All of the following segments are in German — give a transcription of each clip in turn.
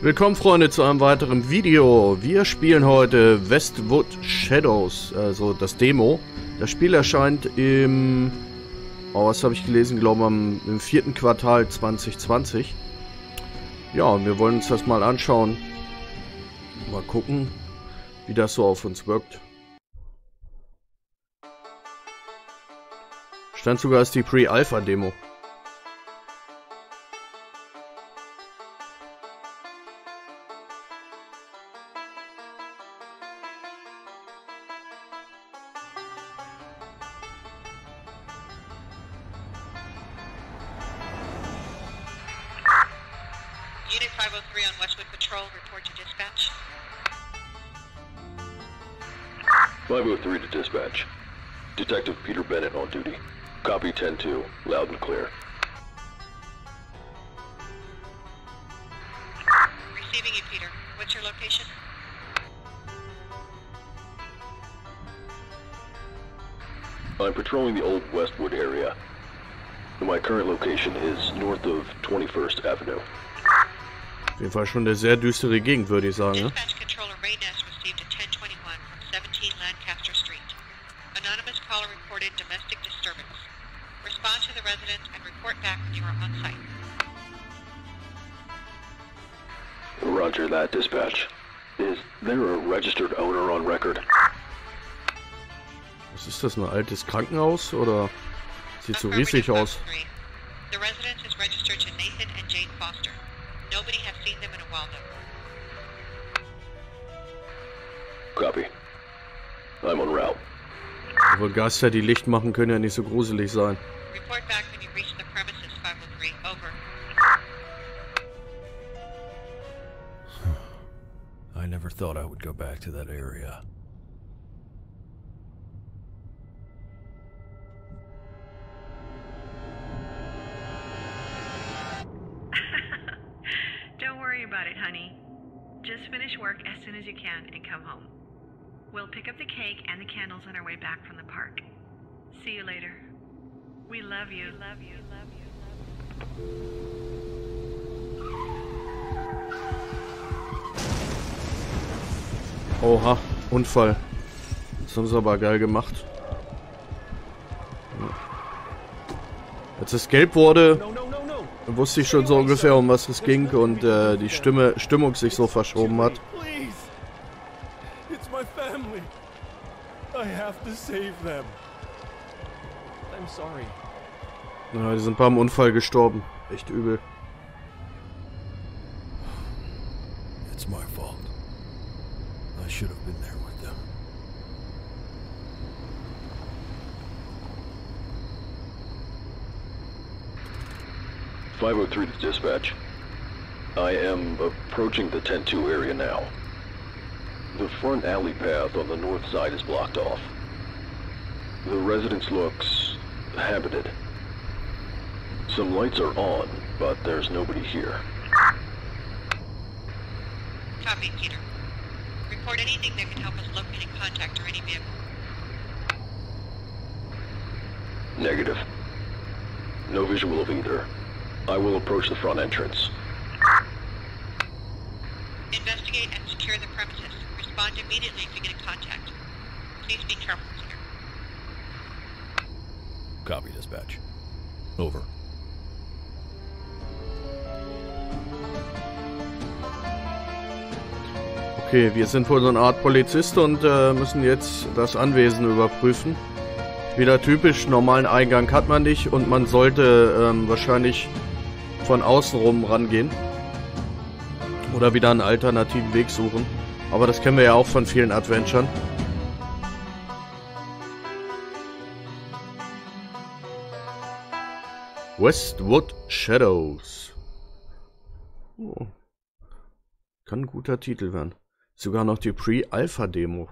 Willkommen Freunde zu einem weiteren Video. Wir spielen heute Westwood Shadows, also das Demo. Das Spiel erscheint im, was habe ich gelesen, glaube ich im 4. Quartal 2020. Ja, und wir wollen uns das mal anschauen. Mal gucken, wie das so auf uns wirkt. Stand sogar als die Pre-Alpha-Demo. Unit 503 on Westwood Patrol, report to dispatch. 503 to dispatch. Detective Peter Bennett on duty. Copy 10-2, loud and clear. Receiving you, Peter. What's your location? I'm patrolling the old Westwood area. My current location is north of 21st Avenue. Auf jeden Fall schon eine sehr düstere Gegend, würde ich sagen, ne? Dispatch Controller Ray Ness received a 1021 from 17 Lancaster Street. Anonymous caller reported domestic disturbance. Respond to the residence and report back when you are on site. Roger that, dispatch. Is there a registered owner on record? Was ist das, ein altes Krankenhaus oder sieht so Affirmative riesig aus? 503. The residence is registered to Nathan and Jane Foster. Nobody has seen them in a while though. Copy. I'm en route. Aber Geister, die Licht machen, können ja nicht so gruselig sein. Report back when you reach the premises, 503. Over. I never thought I would go back to that area. Don't worry about it, honey. Just finish work as soon as you can and come home. We'll pick up the cake and the candles on our way back from the park. See you later. We love you. Love you. Love you. Oha, Unfall. Das haben sie aber geil gemacht. Als es gelb wurde, wusste ich schon so ungefähr, um was es ging und die Stimmung sich so verschoben hat. Please! It's my family. I have to save them. I'm sorry. Ja, die sind beim Unfall gestorben. Echt übel. It's my fault. I should have been there with them. .503 to dispatch. I am approaching the 10-2 area now. The front alley path on the north side is blocked off. The residence looks habited. Some lights are on, but there's nobody here. Copy, Peter. Report anything that can help us locate a contact or any vehicle. Negative. No visual of either. I will approach the front entrance. Investigate and secure the premises. Respond immediately if you get in contact. Please be careful, Peter. Copy, dispatch. Over. Okay, wir sind wohl so eine Art Polizist und müssen jetzt das Anwesen überprüfen. Wieder typisch, normalen Eingang hat man nicht und man sollte wahrscheinlich von außen rum rangehen. Oder wieder einen alternativen Weg suchen. Aber das kennen wir ja auch von vielen Adventuren. Westwood Shadows. Oh. Kann ein guter Titel werden. Sogar noch die Pre-Alpha-Demo.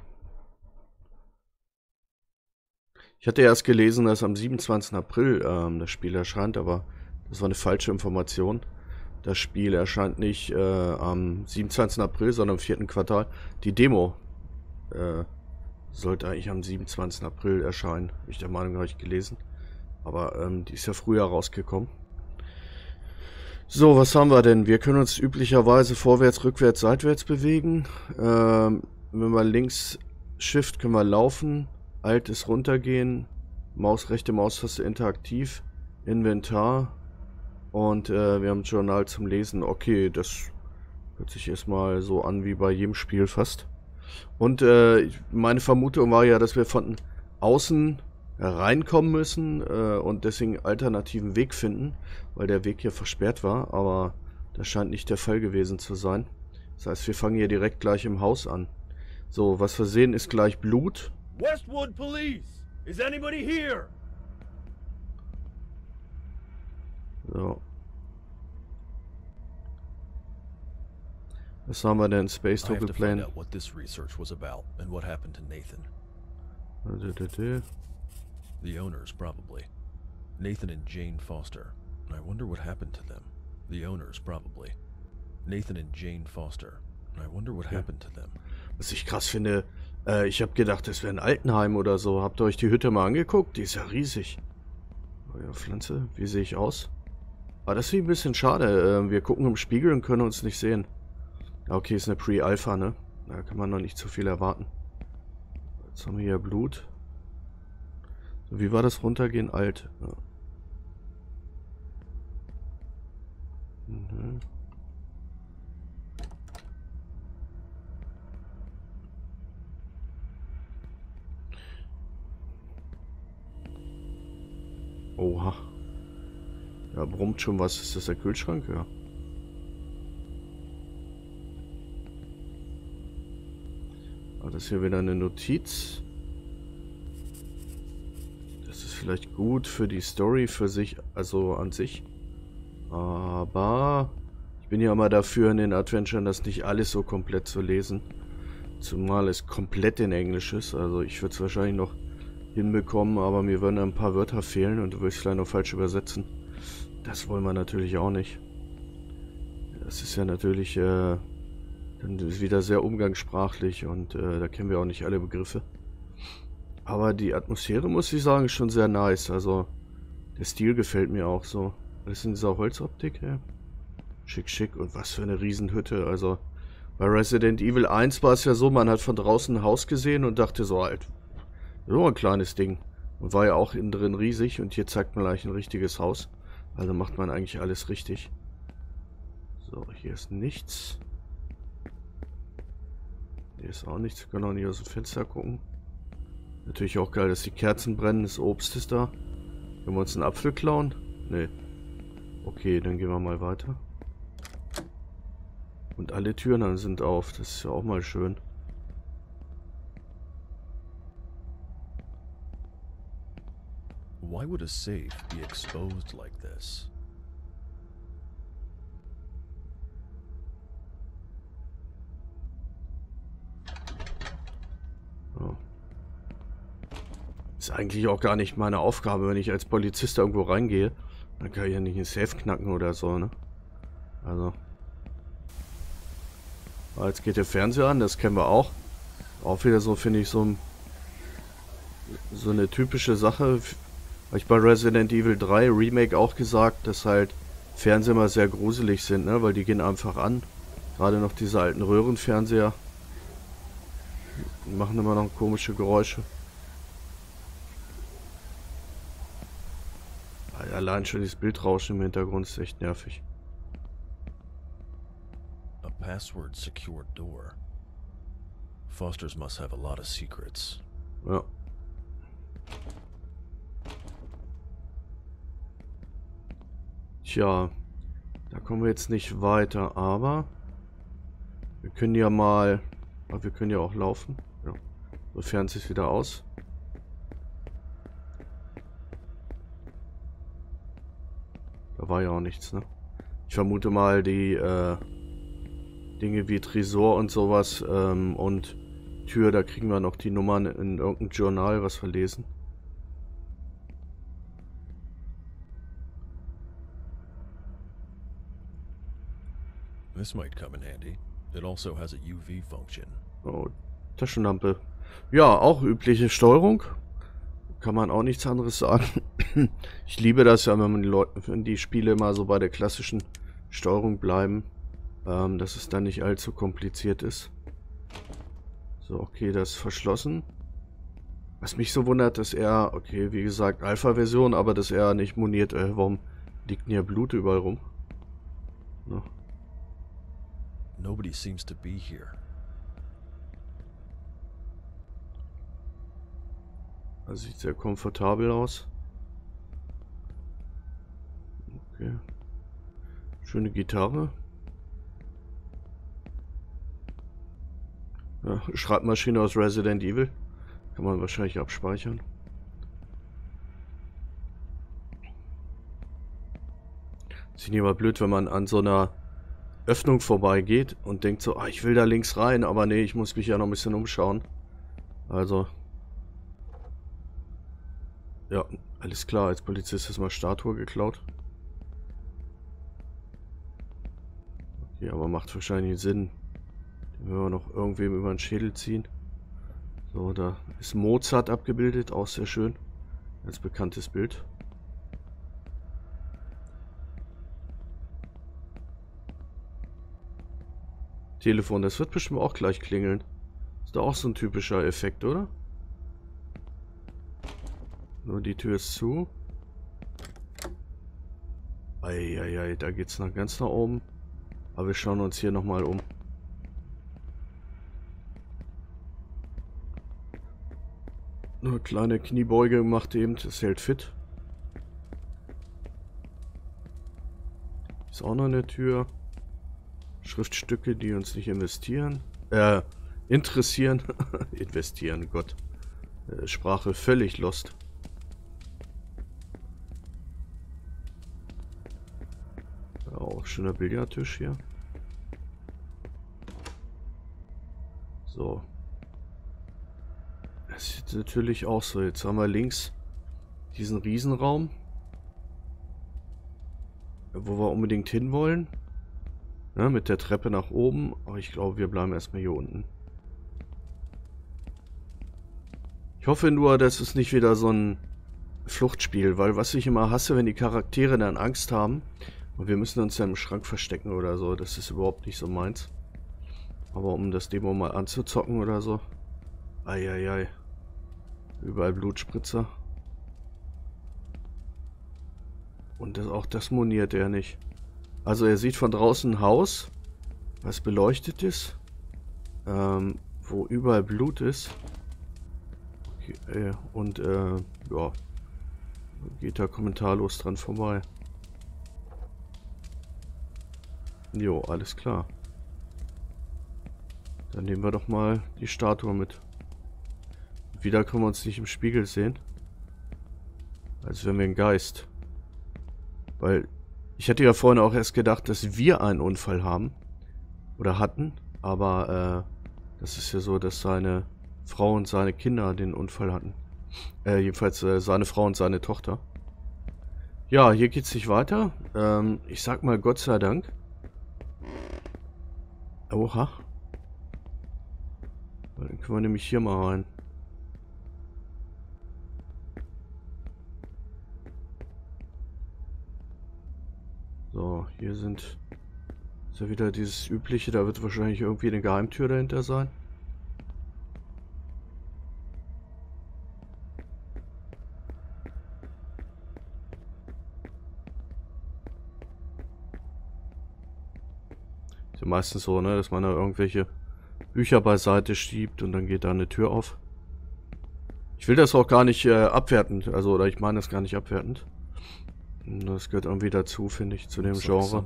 Ich hatte erst gelesen, dass am 27. April das Spiel erscheint, aber das war eine falsche Information. Das Spiel erscheint nicht am 27. April, sondern im 4. Quartal. Die Demo sollte eigentlich am 27. April erscheinen. Bin ich der Meinung, habe ich gelesen. Aber die ist ja früher rausgekommen. So, was haben wir denn? Wir können uns üblicherweise vorwärts, rückwärts, seitwärts bewegen. Wenn wir links Shift können wir laufen. Alt ist runtergehen. Rechte Maustaste interaktiv. Inventar. Und wir haben ein Journal zum Lesen. Okay, das hört sich erstmal so an wie bei jedem Spiel fast. Und meine Vermutung war ja, dass wir von außen reinkommen müssen und deswegen einen alternativen Weg finden, weil der Weg hier versperrt war, aber das scheint nicht der Fall gewesen zu sein. Das heißt, wir fangen hier direkt gleich im Haus an. So, was wir sehen, ist gleich Blut. Westwood Police! Is anybody here? So. Was haben wir denn? Space I have Total to find Plane. out what this research was about and what happened to Nathan. The owners, probably. Nathan and Jane Foster. I wonder what happened to them. The owners, probably. Nathan and Jane Foster. I wonder what happened to them. Was ich krass finde, ich habe gedacht, das wäre ein Altenheim oder so. Habt ihr euch die Hütte mal angeguckt? Die ist ja riesig. Oh ja, Pflanze, wie sehe ich aus? Ah, das ist ein bisschen schade. Wir gucken im Spiegel und können uns nicht sehen. Okay, ist eine Pre-Alpha, ne? Da kann man noch nicht zu viel erwarten. Jetzt haben wir hier Blut. So, wie war das runtergehen? Alt. Ja. Mhm. Oha. Ja, brummt schon was. Ist das der Kühlschrank? Ja. Ah, das ist hier wieder eine Notiz. Das ist vielleicht gut für die Story für sich, also an sich. Aber ich bin ja immer dafür in den Adventuren, das nicht alles so komplett zu lesen. Zumal es komplett in Englisch ist. Also ich würde es wahrscheinlich noch hinbekommen, aber mir würden ein paar Wörter fehlen und du willst vielleicht noch falsch übersetzen. Das wollen wir natürlich auch nicht. Das ist ja natürlich dann ist wieder sehr umgangssprachlich und da kennen wir auch nicht alle Begriffe. Aber die Atmosphäre, muss ich sagen, ist schon sehr nice. Also der Stil gefällt mir auch so. Alles in dieser Holzoptik, ja. Schick, schick. Und was für eine Riesenhütte. Also bei Resident Evil 1 war es ja so, man hat von draußen ein Haus gesehen und dachte so, halt, so ein kleines Ding. Und war ja auch innen drin riesig und hier zeigt man gleich ein richtiges Haus. Also macht man eigentlich alles richtig. So, hier ist nichts. Hier ist auch nichts. Wir können auch nicht aus dem Fenster gucken. Natürlich auch geil, dass die Kerzen brennen. Das Obst ist da. Können wir uns einen Apfel klauen? Nee. Okay, dann gehen wir mal weiter. Und alle Türen sind auf. Das ist ja auch mal schön. Why would a safe be exposed like this? Oh. Ist eigentlich auch gar nicht meine Aufgabe, wenn ich als Polizist irgendwo reingehe. Dann kann ich ja nicht ein Safe knacken oder so, ne? Also. Ah, jetzt geht der Fernseher an, das kennen wir auch. Auch wieder so, finde ich, so eine typische Sache. Habe ich bei Resident Evil 3 Remake auch gesagt, dass halt Fernseher immer sehr gruselig sind, ne? Weil die gehen einfach an. Gerade noch diese alten Röhrenfernseher. Die machen immer noch komische Geräusche. Allein schon dieses Bildrauschen im Hintergrund ist echt nervig. A password secured door. Fosters must have a lot of secrets. Ja. Tja, da kommen wir jetzt nicht weiter, aber wir können ja mal, wir können ja auch laufen. Ja. So, Fernseher ist wieder aus. Da war ja auch nichts, ne? Ich vermute mal, die Dinge wie Tresor und sowas und Tür, da kriegen wir noch die Nummern in irgendeinem Journal, was wir lesen. This might come in handy. It also has a UV function. Oh, Taschenlampe. Ja, auch übliche Steuerung. Kann man auch nichts anderes sagen. Ich liebe das ja, wenn man wenn die Spiele immer so bei der klassischen Steuerung bleiben, dass es dann nicht allzu kompliziert ist. So, okay, das ist verschlossen. Was mich so wundert, dass er, okay, wie gesagt, Alpha-Version, aber dass er nicht moniert, warum liegt denn hier Blut überall rum? No. Nobody seems to be here. Das sieht sehr komfortabel aus. Okay. Schöne Gitarre. Ja, Schreibmaschine aus Resident Evil. Kann man wahrscheinlich abspeichern. Ist nicht immer blöd, wenn man an so einer Öffnung vorbeigeht und denkt so, ah, ich will da links rein, aber nee, ich muss mich ja noch ein bisschen umschauen. Also. Ja, alles klar, als Polizist ist mal Statue geklaut. Okay, aber macht wahrscheinlich Sinn. Den werden wir noch irgendwem über den Schädel ziehen. So, da ist Mozart abgebildet, auch sehr schön. Als bekanntes Bild. Telefon, das wird bestimmt auch gleich klingeln. Ist doch auch so ein typischer Effekt, oder? Nur die Tür ist zu. Eieiei, da geht's noch ganz nach oben. Aber wir schauen uns hier nochmal um. Nur eine kleine Kniebeuge gemacht eben, das hält fit. Ist auch noch eine Tür. Schriftstücke, die uns nicht interessieren. Investieren, Gott. Sprache völlig lost. Ja, auch schöner Billardtisch hier. So. Das sieht natürlich auch so. Jetzt haben wir links diesen Riesenraum, wo wir unbedingt hinwollen. Ja, mit der Treppe nach oben. Aber ich glaube, wir bleiben erstmal hier unten. Ich hoffe nur, dass es nicht wieder so ein Fluchtspiel, weil was ich immer hasse, wenn die Charaktere dann Angst haben und wir müssen uns dann im Schrank verstecken oder so, das ist überhaupt nicht so meins. Aber um das Demo mal anzuzocken oder so. Eieiei. Überall Blutspritzer. Und auch das moniert er nicht. Also er sieht von draußen ein Haus, was beleuchtet ist, wo überall Blut ist. Okay, und ja, geht da kommentarlos dran vorbei. Jo, alles klar. Dann nehmen wir doch mal die Statue mit. Wieder können wir uns nicht im Spiegel sehen. Als wären wir ein Geist. Weil ich hätte ja vorhin auch erst gedacht, dass wir einen Unfall haben. Oder hatten. Aber das ist ja so, dass seine Frau und seine Kinder den Unfall hatten. Jedenfalls seine Frau und seine Tochter. Ja, hier geht's nicht weiter. Ich sag mal Gott sei Dank. Oha. Dann können wir nämlich hier mal rein. So, hier ist ja wieder dieses übliche, da wird wahrscheinlich irgendwie eine Geheimtür dahinter sein. Ist ja meistens so, ne, dass man da irgendwelche Bücher beiseite schiebt und dann geht da eine Tür auf. Ich will das auch gar nicht abwertend, also, oder ich meine das gar nicht abwertend. Das gehört irgendwie dazu, finde ich, zu dem Genre.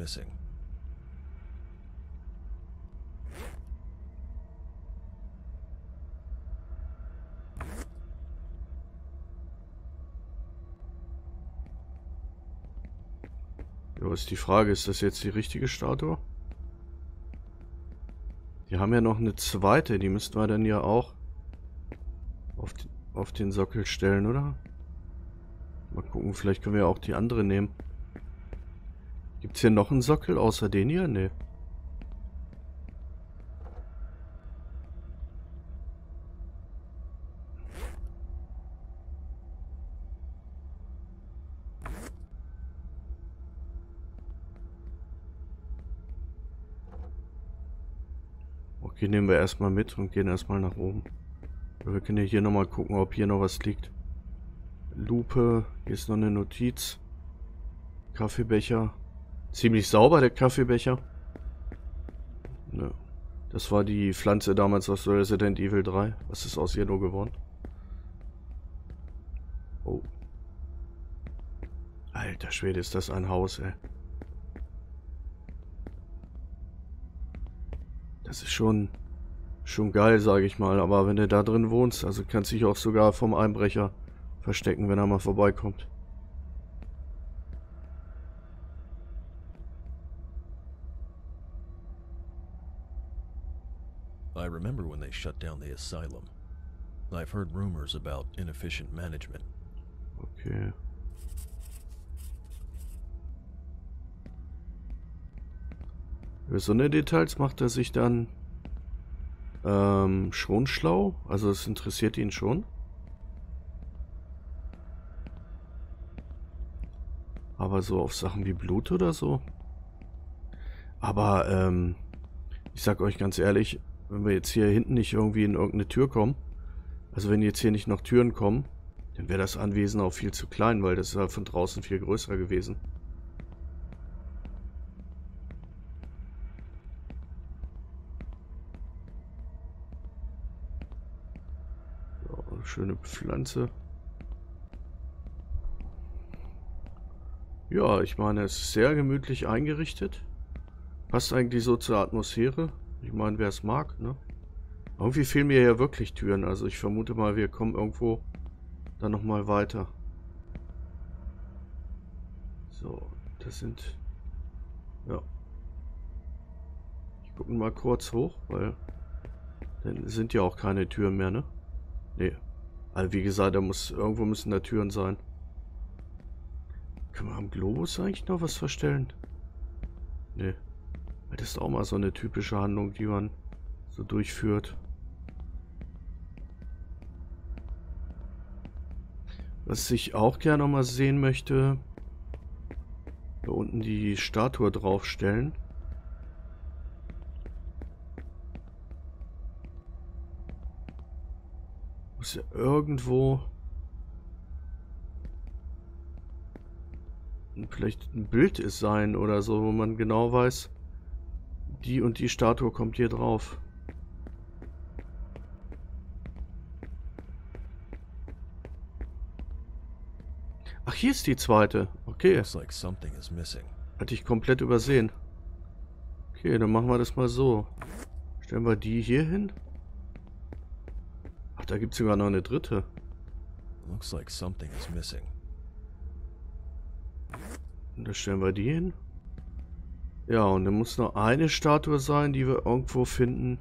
Ja, was ist die Frage? Ist das jetzt die richtige Statue? Wir haben ja noch eine zweite, die müssten wir dann ja auch auf den Sockel stellen, oder? Mal gucken, vielleicht können wir ja auch die andere nehmen. Gibt es hier noch einen Sockel außer den hier? Nee. Okay, nehmen wir erstmal mit und gehen erstmal nach oben. Wir können ja hier nochmal gucken, ob hier noch was liegt. Lupe, hier ist noch eine Notiz. Kaffeebecher. Ziemlich sauber, der Kaffeebecher. Ja. Das war die Pflanze damals aus Resident Evil 3. Was ist aus ihr nur geworden? Oh. Alter Schwede, ist das ein Haus, ey. Das ist schon geil, sage ich mal. Aber wenn du da drin wohnst, also kannst du dich auch sogar vom Einbrecher verstecken, wenn er mal vorbeikommt. I remember when they shut down the asylum. I've heard rumors about inefficient management. Okay. Über so eine Details macht er sich dann schon schlau. Also es interessiert ihn schon. Aber so auf Sachen wie Blut oder so. Aber ich sag euch ganz ehrlich, wenn wir jetzt hier hinten nicht irgendwie in irgendeine Tür kommen, also wenn jetzt hier nicht noch Türen kommen, dann wäre das Anwesen auch viel zu klein, weil das ist ja von draußen viel größer gewesen. So, schöne Pflanze. Ja, ich meine, es ist sehr gemütlich eingerichtet. Passt eigentlich so zur Atmosphäre. Ich meine, wer es mag, ne? Irgendwie fehlen mir ja wirklich Türen. Also ich vermute mal, wir kommen irgendwo dann nochmal weiter. So, das sind... Ja. Ich gucke mal kurz hoch, weil... Dann sind ja auch keine Türen mehr, ne? Nee. Also wie gesagt, irgendwo müssen da Türen sein. Kann man am Globus eigentlich noch was verstellen? Nee. Das ist auch mal so eine typische Handlung, die man so durchführt. Was ich auch gerne noch mal sehen möchte, da unten die Statue draufstellen. Muss ja irgendwo vielleicht ein Bild ist sein oder so, wo man genau weiß, die und die Statue kommt hier drauf. Ach, hier ist die zweite. Okay. Looks like something is missing. Hatte ich komplett übersehen. Okay, dann machen wir das mal so. Stellen wir die hier hin. Ach, da gibt es sogar noch eine dritte. Looks like something is missing. Und da stellen wir die hin. Ja, und dann muss noch eine Statue sein, die wir irgendwo finden.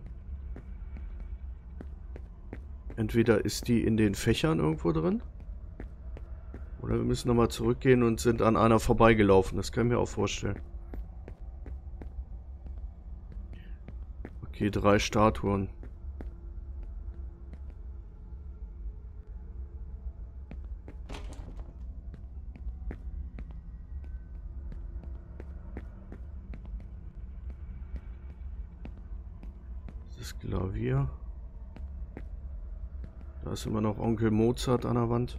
Entweder ist die in den Fächern irgendwo drin. Oder wir müssen nochmal zurückgehen und sind an einer vorbeigelaufen. Das kann ich mir auch vorstellen. Okay, 3 Statuen. Das Klavier. Da ist immer noch Onkel Mozart an der Wand.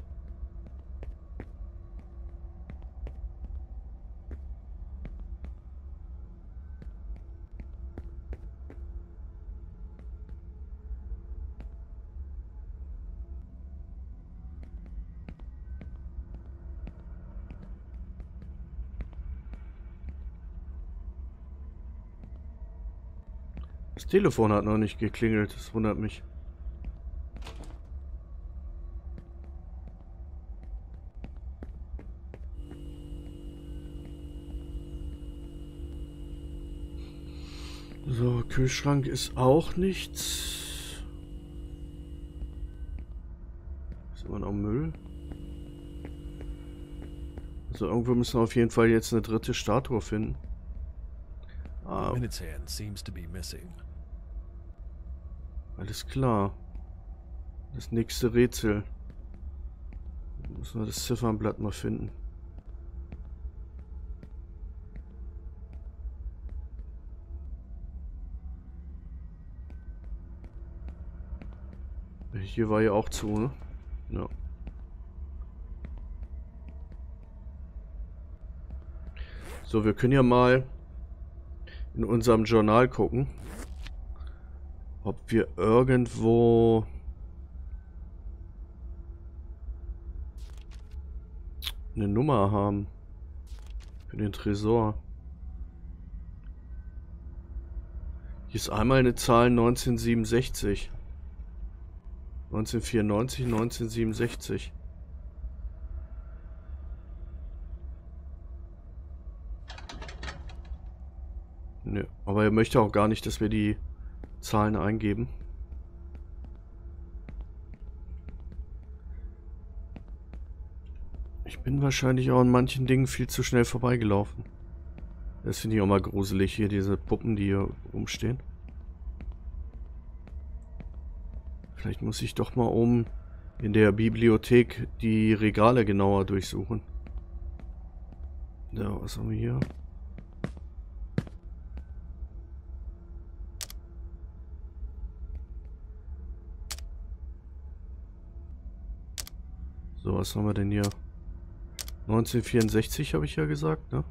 Das Telefon hat noch nicht geklingelt, das wundert mich. So, Kühlschrank ist auch nichts. Ist immer noch Müll. Also irgendwo müssen wir auf jeden Fall jetzt eine dritte Statue finden. Ah, Minute's hand seems to be missing. alles klar. Das nächste Rätsel. Müssen wir das Ziffernblatt mal finden. hier war ja auch zu, ne? Ja. So, wir können ja mal in unserem Journal gucken, ob wir irgendwo eine Nummer haben für den Tresor. Hier ist einmal eine Zahl 1967. 1994, 1967. Nö, aber er möchte auch gar nicht, dass wir die Zahlen eingeben. Ich bin wahrscheinlich auch an manchen Dingen viel zu schnell vorbeigelaufen. Das finde ich auch mal gruselig hier, diese Puppen, die hier rumstehen. Vielleicht muss ich doch mal oben in der Bibliothek die Regale genauer durchsuchen. Ja, was haben wir hier? So, was haben wir denn hier? 1964 habe ich ja gesagt, ne?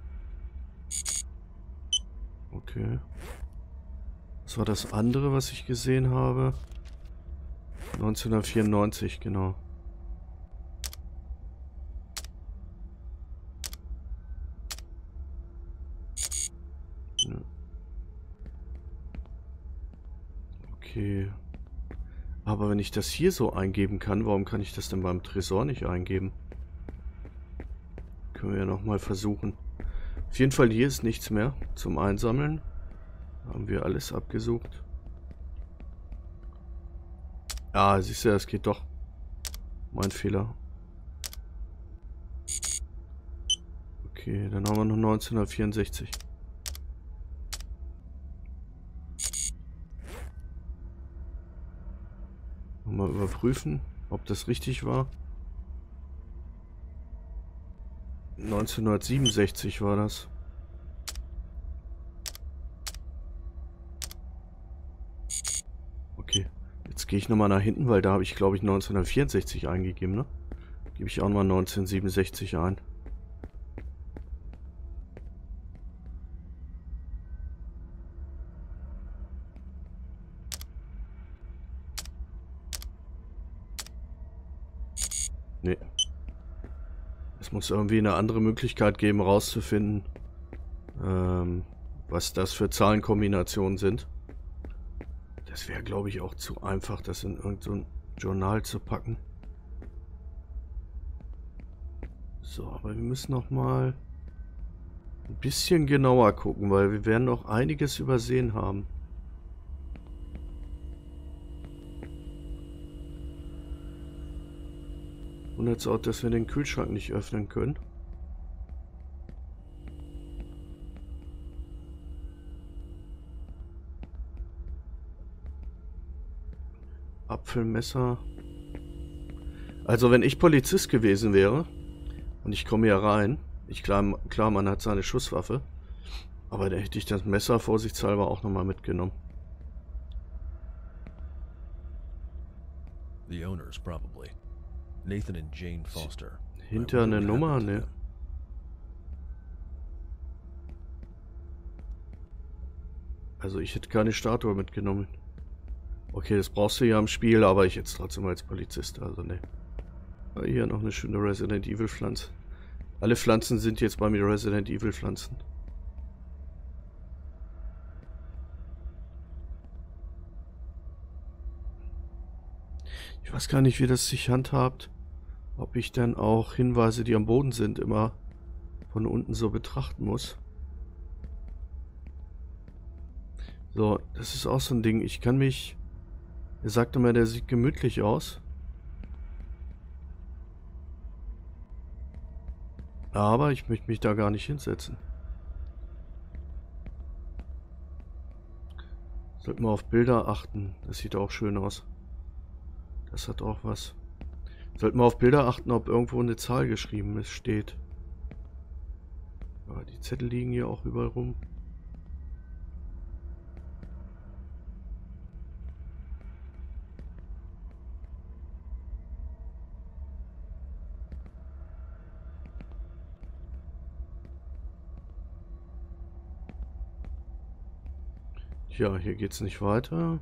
Okay. Was war das andere, was ich gesehen habe? 1994, genau. Ja. Okay. Aber wenn ich das hier so eingeben kann, warum kann ich das denn beim Tresor nicht eingeben? Können wir ja nochmal versuchen. Auf jeden Fall hier ist nichts mehr zum Einsammeln. Haben wir alles abgesucht. Ah, siehst du, das geht doch. Mein Fehler. Okay, dann haben wir noch 1964. Mal überprüfen, ob das richtig war. 1967 war das. Okay, jetzt gehe ich nochmal nach hinten, weil da habe ich, glaube ich, 1964 eingegeben, ne? Gebe ich auch mal 1967 ein. Nee. Es muss irgendwie eine andere Möglichkeit geben, rauszufinden, was das für Zahlenkombinationen sind. Das wäre, glaube ich, auch zu einfach, das in irgendein so Journal zu packen. So, aber wir müssen noch mal ein bisschen genauer gucken, weil wir werden noch einiges übersehen haben. Wundert es auch, dass wir den Kühlschrank nicht öffnen können. Apfelmesser. Also wenn ich Polizist gewesen wäre und ich komme hier rein, klar, man hat seine Schusswaffe, aber da hätte ich das Messer vorsichtshalber auch nochmal mitgenommen. The owners, probably. Nathan and Jane Foster. Hinter eine Nummer, ne? Also ich hätte keine Statue mitgenommen. Okay, das brauchst du ja im Spiel, aber ich jetzt trotzdem als Polizist, also ne. Hier noch eine schöne Resident Evil Pflanze. Alle Pflanzen sind jetzt bei mir Resident Evil Pflanzen. Ich weiß gar nicht, wie das sich handhabt. Ob ich dann auch Hinweise, die am Boden sind, immer von unten so betrachten muss. So, das ist auch so ein Ding. Ich kann mich... Er sagt immer, der sieht gemütlich aus. Aber ich möchte mich da gar nicht hinsetzen. Sollten wir auf Bilder achten. Das sieht auch schön aus. Das hat auch was. Sollten wir auf Bilder achten, ob irgendwo eine Zahl geschrieben steht. Ja, die Zettel liegen hier auch überall rum. Ja, hier geht's nicht weiter.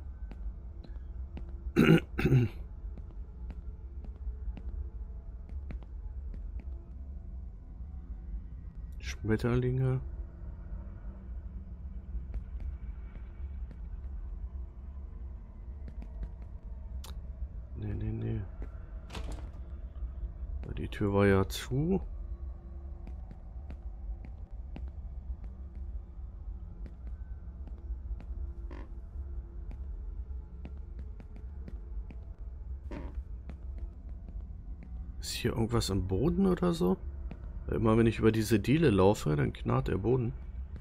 Schmetterlinge. Nee. Die Tür war ja zu. Ist hier irgendwas im Boden oder so? Weil immer wenn ich über diese Diele laufe, dann knarrt der Boden.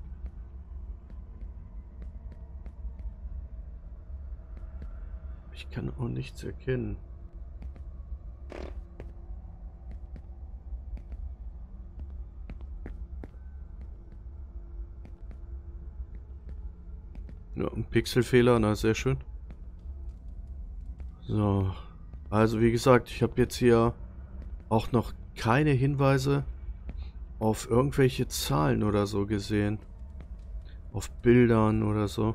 Ich kann auch nichts erkennen. Ja, ein Pixelfehler, na sehr schön. So, also wie gesagt, ich habe jetzt hier auch noch keine Hinweise auf irgendwelche Zahlen oder so gesehen. Auf Bildern oder so.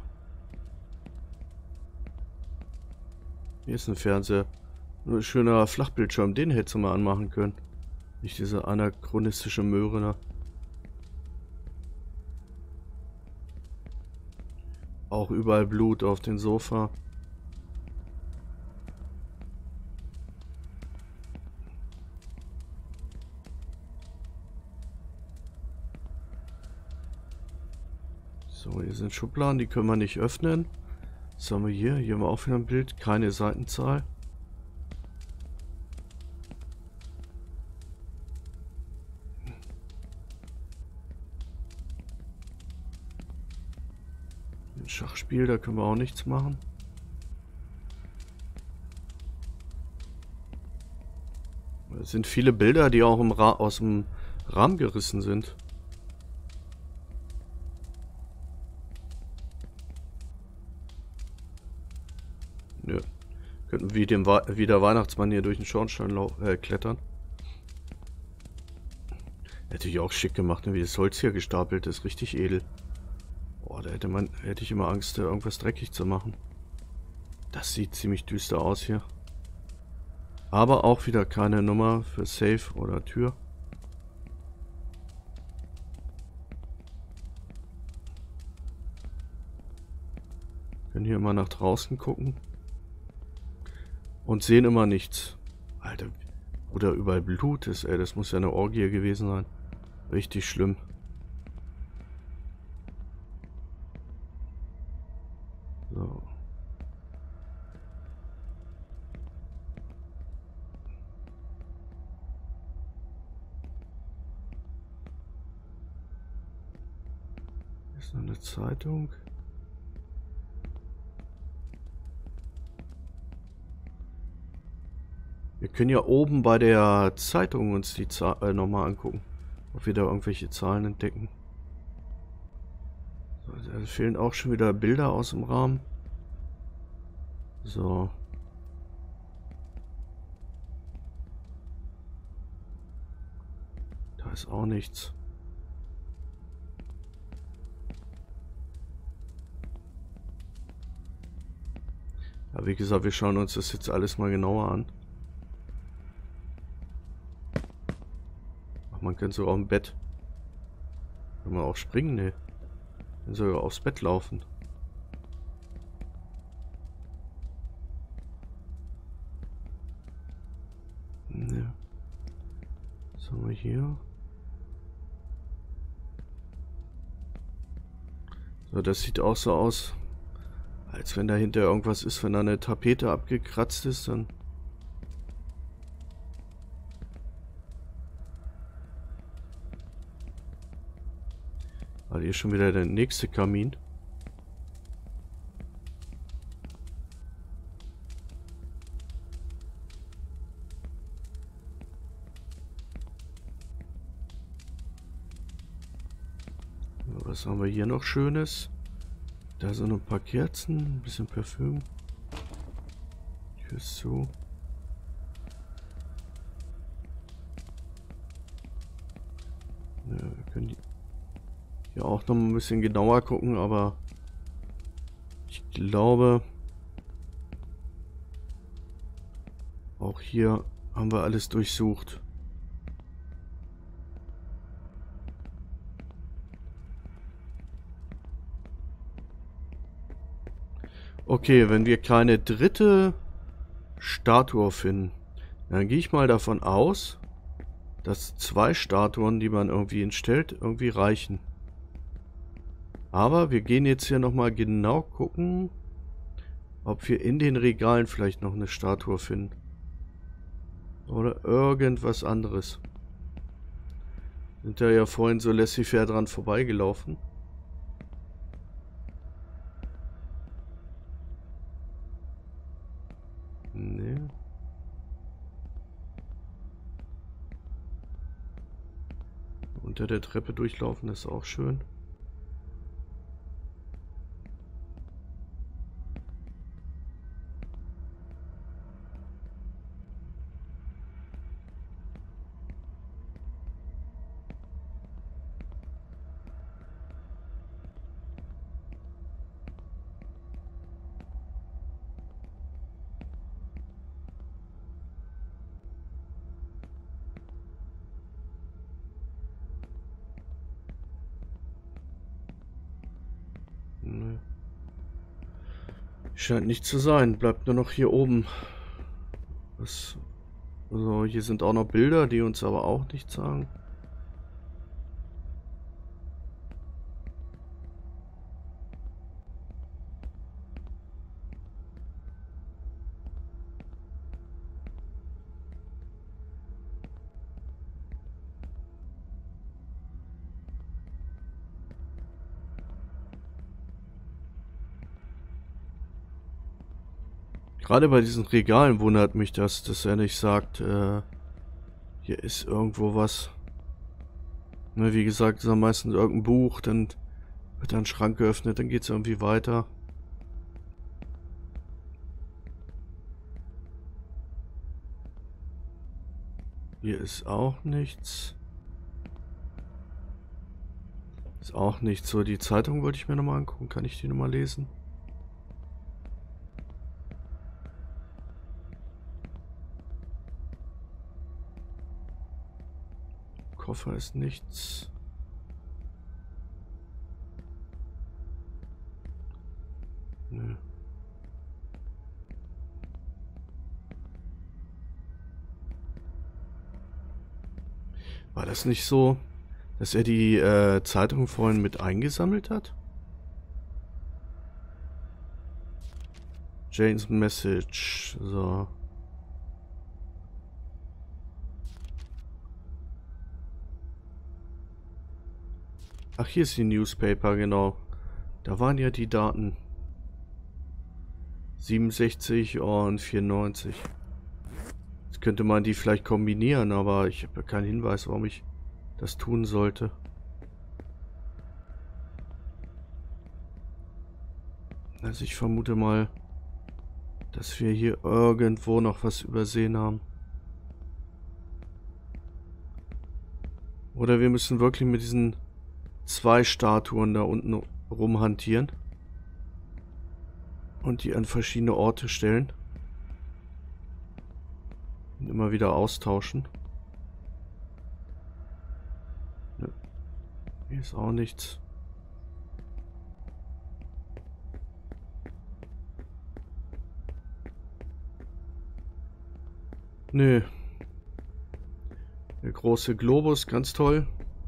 Hier ist ein Fernseher. Nur ein schöner Flachbildschirm, den hättest du mal anmachen können. Nicht diese anachronistische Möhre da. Auch überall Blut auf dem Sofa. So, hier sind Schubladen, die können wir nicht öffnen. Was haben wir hier? Hier haben wir auch wieder ein Bild, keine Seitenzahl. Ein Schachspiel, da können wir auch nichts machen. Es sind viele Bilder, die auch aus dem Rahmen gerissen sind. Nö. Könnten wie der Weihnachtsmann hier durch den Schornstein klettern. Hätte ich auch schick gemacht, ne? Wie das Holz hier gestapelt ist. Richtig edel. Boah, da hätte ich immer Angst, irgendwas dreckig zu machen. Das sieht ziemlich düster aus hier. Aber auch wieder keine Nummer für Safe oder Tür. Können hier immer nach draußen gucken. Und sehen immer nichts. Alter, wo da überall Blut ist, ey. Das muss ja eine Orgie gewesen sein. Richtig schlimm. So. Hier ist noch eine Zeitung. Wir können ja oben bei der Zeitung uns die nochmal angucken. Ob wir da irgendwelche Zahlen entdecken. So, da fehlen auch schon wieder Bilder aus dem Rahmen. So. Da ist auch nichts. Ja, wie gesagt, wir schauen uns das jetzt alles mal genauer an. Man kann sogar auf dem Bett. Kann man auch springen? Ne. Kann sogar aufs Bett laufen. Ne. Was haben wir hier? So, das sieht auch so aus, als wenn dahinter irgendwas ist, wenn da eine Tapete abgekratzt ist, dann... Weil hier ist schon wieder der nächste Kamin. Was haben wir hier noch Schönes? Da sind noch ein paar Kerzen, ein bisschen Parfüm. Tür ist zu. Ja, wir können hier auch noch ein bisschen genauer gucken, aber glaube, auch hier haben wir alles durchsucht. Okay, wenn wir keine dritte Statue finden, dann gehe ich mal davon aus, dass 2 Statuen, die man irgendwie entstellt, irgendwie reichen. Aber wir gehen jetzt hier nochmal genau gucken, ob wir in den Regalen vielleicht noch eine Statue finden. Oder irgendwas anderes. Sind da ja vorhin so laissez-faire dran vorbeigelaufen. Nee. Unter der Treppe durchlaufen ist auch schön. Nee. Scheint nicht zu sein. Bleibt nur noch hier oben. Was? Also hier sind auch noch Bilder, die uns aber auch nichts sagen. Gerade bei diesen Regalen wundert mich das, dass er nicht sagt, hier ist irgendwo was. Ne, wie gesagt, ist ja meistens irgendein Buch, dann wird ein Schrank geöffnet, dann geht es irgendwie weiter. Hier ist auch nichts. Ist auch nichts. So, die Zeitung wollte ich mir nochmal angucken. Kann ich die nochmal lesen? Koffer ist nichts. Nö. War das nicht so, dass er die Zeitung vorhin mit eingesammelt hat? Jane's Message. So. Ach, hier ist die Newspaper, genau. Da waren ja die Daten. 67 und 94. Jetzt könnte man die vielleicht kombinieren, aber ich habe keinen Hinweis, warum ich das tun sollte. Also ich vermute mal, dass wir hier irgendwo noch was übersehen haben. Oder wir müssen wirklich mit diesen 2 Statuen da unten rumhantieren. Und die an verschiedene Orte stellen. Und immer wieder austauschen. Nö. Hier ist auch nichts. Nö. Der große Globus, ganz toll.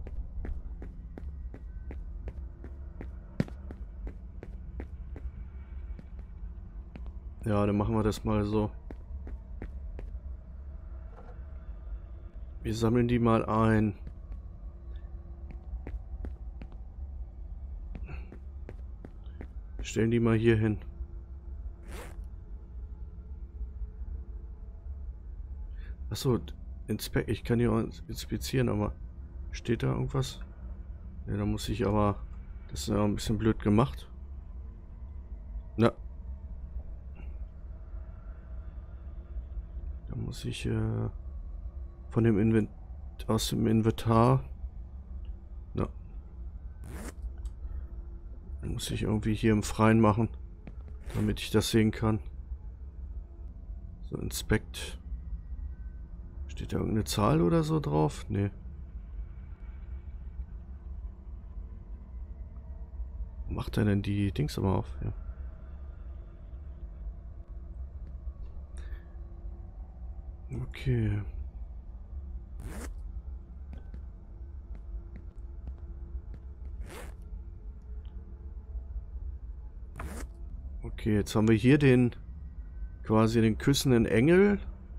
Ja, dann machen wir das mal so. Wir sammeln die mal ein. Stellen die mal hier hin. Achso, ich kann hier auch inspizieren, aber steht da irgendwas? Ja, da muss ich aber... Das ist ja ein bisschen blöd gemacht. Na. Da muss ich von dem aus dem Inventar. Na. Da muss ich irgendwie hier im Freien machen. Damit ich das sehen kann. So, Inspect. Steht da irgendeine Zahl oder so drauf? Nee. Macht er denn die Dings immer auf? Ja. Okay. Okay, jetzt haben wir hier den quasi den küssenden Engel.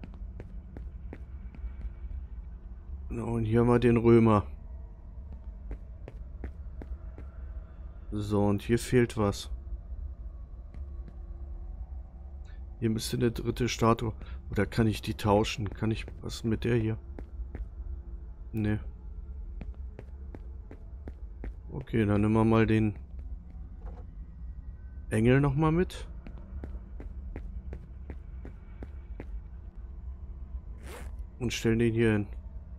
Und hier haben wir den Römer. So, und hier fehlt was. Hier müsste eine dritte Statue. Oder kann ich die tauschen? Kann ich was mit der hier? Ne. Okay, dann nehmen wir mal den Engel nochmal mit. Und stellen den hier hin.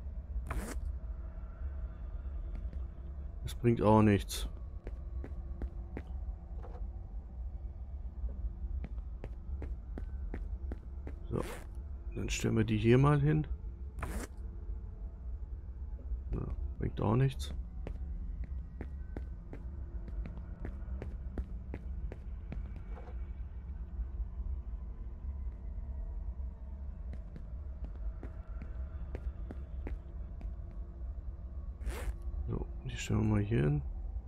Das bringt auch nichts. So. Dann stellen wir die hier mal hin. Ja, bringt auch nichts. So, die stellen wir mal hier hin.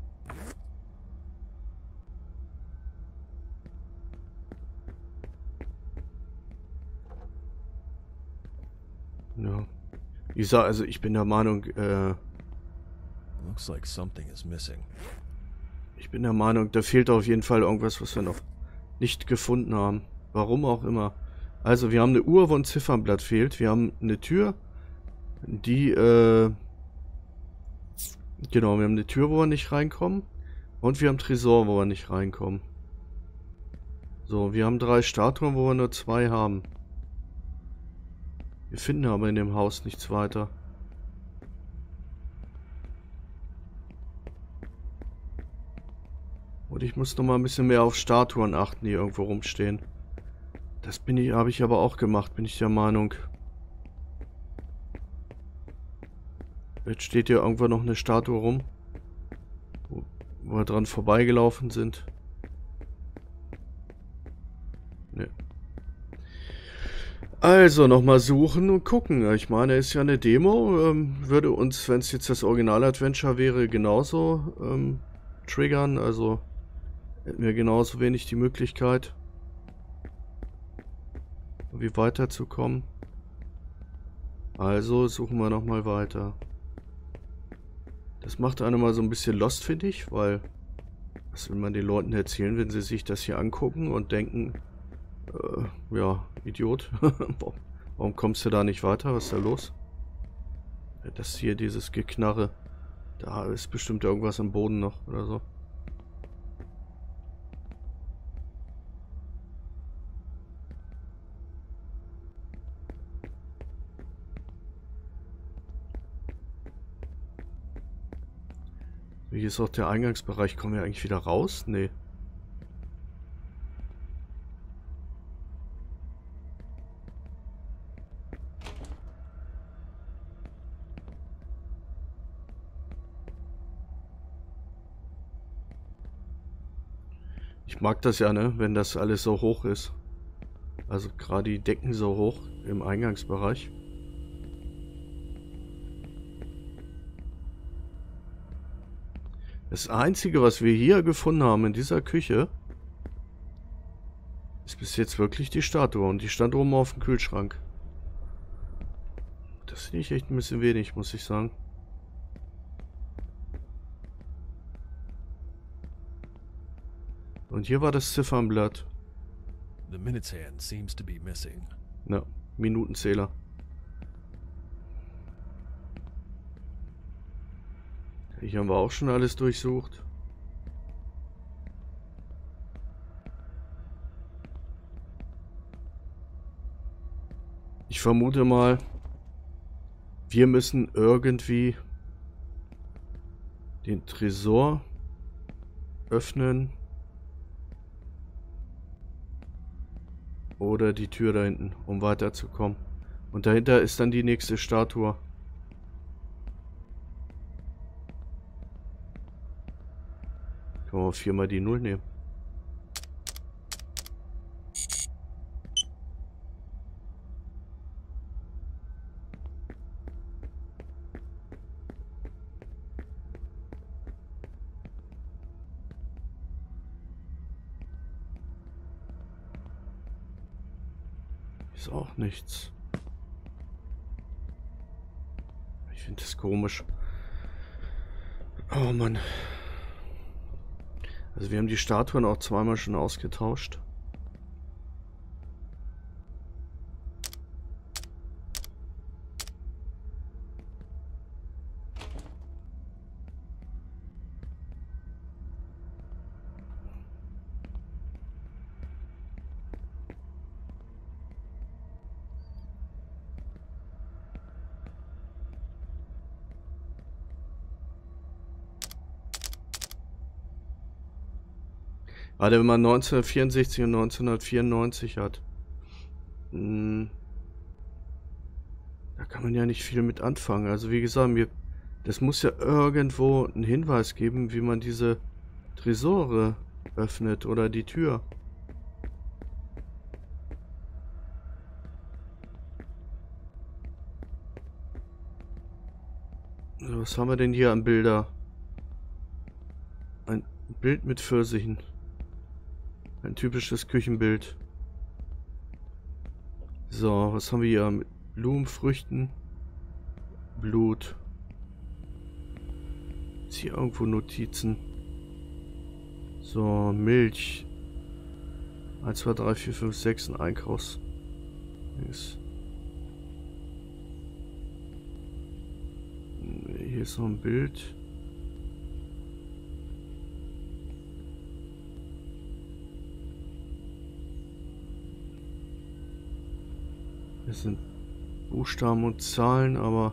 Ja. Ich sag, also ich bin der Meinung, Looks like something is missing. ich bin der Meinung, da fehlt auf jeden Fall irgendwas, was wir noch nicht gefunden haben. Warum auch immer. Also, wir haben eine Uhr, wo ein Ziffernblatt fehlt. Wir haben eine Tür, die, genau, wir haben eine Tür, wo wir nicht reinkommen. Und wir haben einen Tresor, wo wir nicht reinkommen. So, wir haben 3 Statuen, wo wir nur 2 haben. Wir finden aber in dem Haus nichts weiter. Und ich muss noch mal ein bisschen mehr auf Statuen achten, die irgendwo rumstehen. Das habe ich aber auch gemacht, bin ich der Meinung. Jetzt steht hier irgendwo noch eine Statue rum, wo wir dran vorbeigelaufen sind. Ne. Also nochmal suchen und gucken. Ich meine, ist ja eine Demo. Würde uns, wenn es jetzt das Original-Adventure wäre, genauso triggern. Also hätten wir genauso wenig die Möglichkeit, irgendwie weiterzukommen. Also suchen wir nochmal weiter. Das macht einen mal so ein bisschen lost, finde ich, weil was will man den Leuten erzählen, wenn sie sich das hier angucken und denken, ja, Idiot. Warum kommst du da nicht weiter? Was ist da los? Das hier, dieses Geknarre. Da ist bestimmt irgendwas am Boden noch oder so. Hier ist auch der Eingangsbereich. Kommen wir eigentlich wieder raus? Nee. Ich mag das ja, ne, wenn das alles so hoch ist. Also gerade die Decken so hoch im Eingangsbereich. Das Einzige, was wir hier gefunden haben in dieser Küche, ist bis jetzt wirklich die Statue. Und die stand oben auf dem Kühlschrank. Das finde ich echt ein bisschen wenig, muss ich sagen. Und hier war das Ziffernblatt. The minute's hand seems to be missing. Ja, Minutenzähler. Hier haben wir auch schon alles durchsucht. Ich vermute mal, wir müssen irgendwie den Tresor öffnen. Oder die Tür da hinten, um weiterzukommen. Und dahinter ist dann die nächste Statue. Können wir 4 mal die 0 nehmen. Ist auch nichts. Ich finde das komisch. Oh Mann. Also wir haben die Statuen auch zweimal schon ausgetauscht. Gerade wenn man 1964 und 1994 hat. Da kann man ja nicht viel mit anfangen. Also wie gesagt, das muss ja irgendwo einen Hinweis geben, wie man diese Tresore öffnet oder die Tür. Also was haben wir denn hier an Bilder? Ein Bild mit Pfirsichen. Ein typisches Küchenbild. So, was haben wir hier? Mit Blumen, Früchten, Blut. Ist hier irgendwo Notizen? So, Milch. 1, 2, 3, 4, 5, 6, ein Einkaufs. Hier ist noch ein Bild. Das sind Buchstaben und Zahlen, aber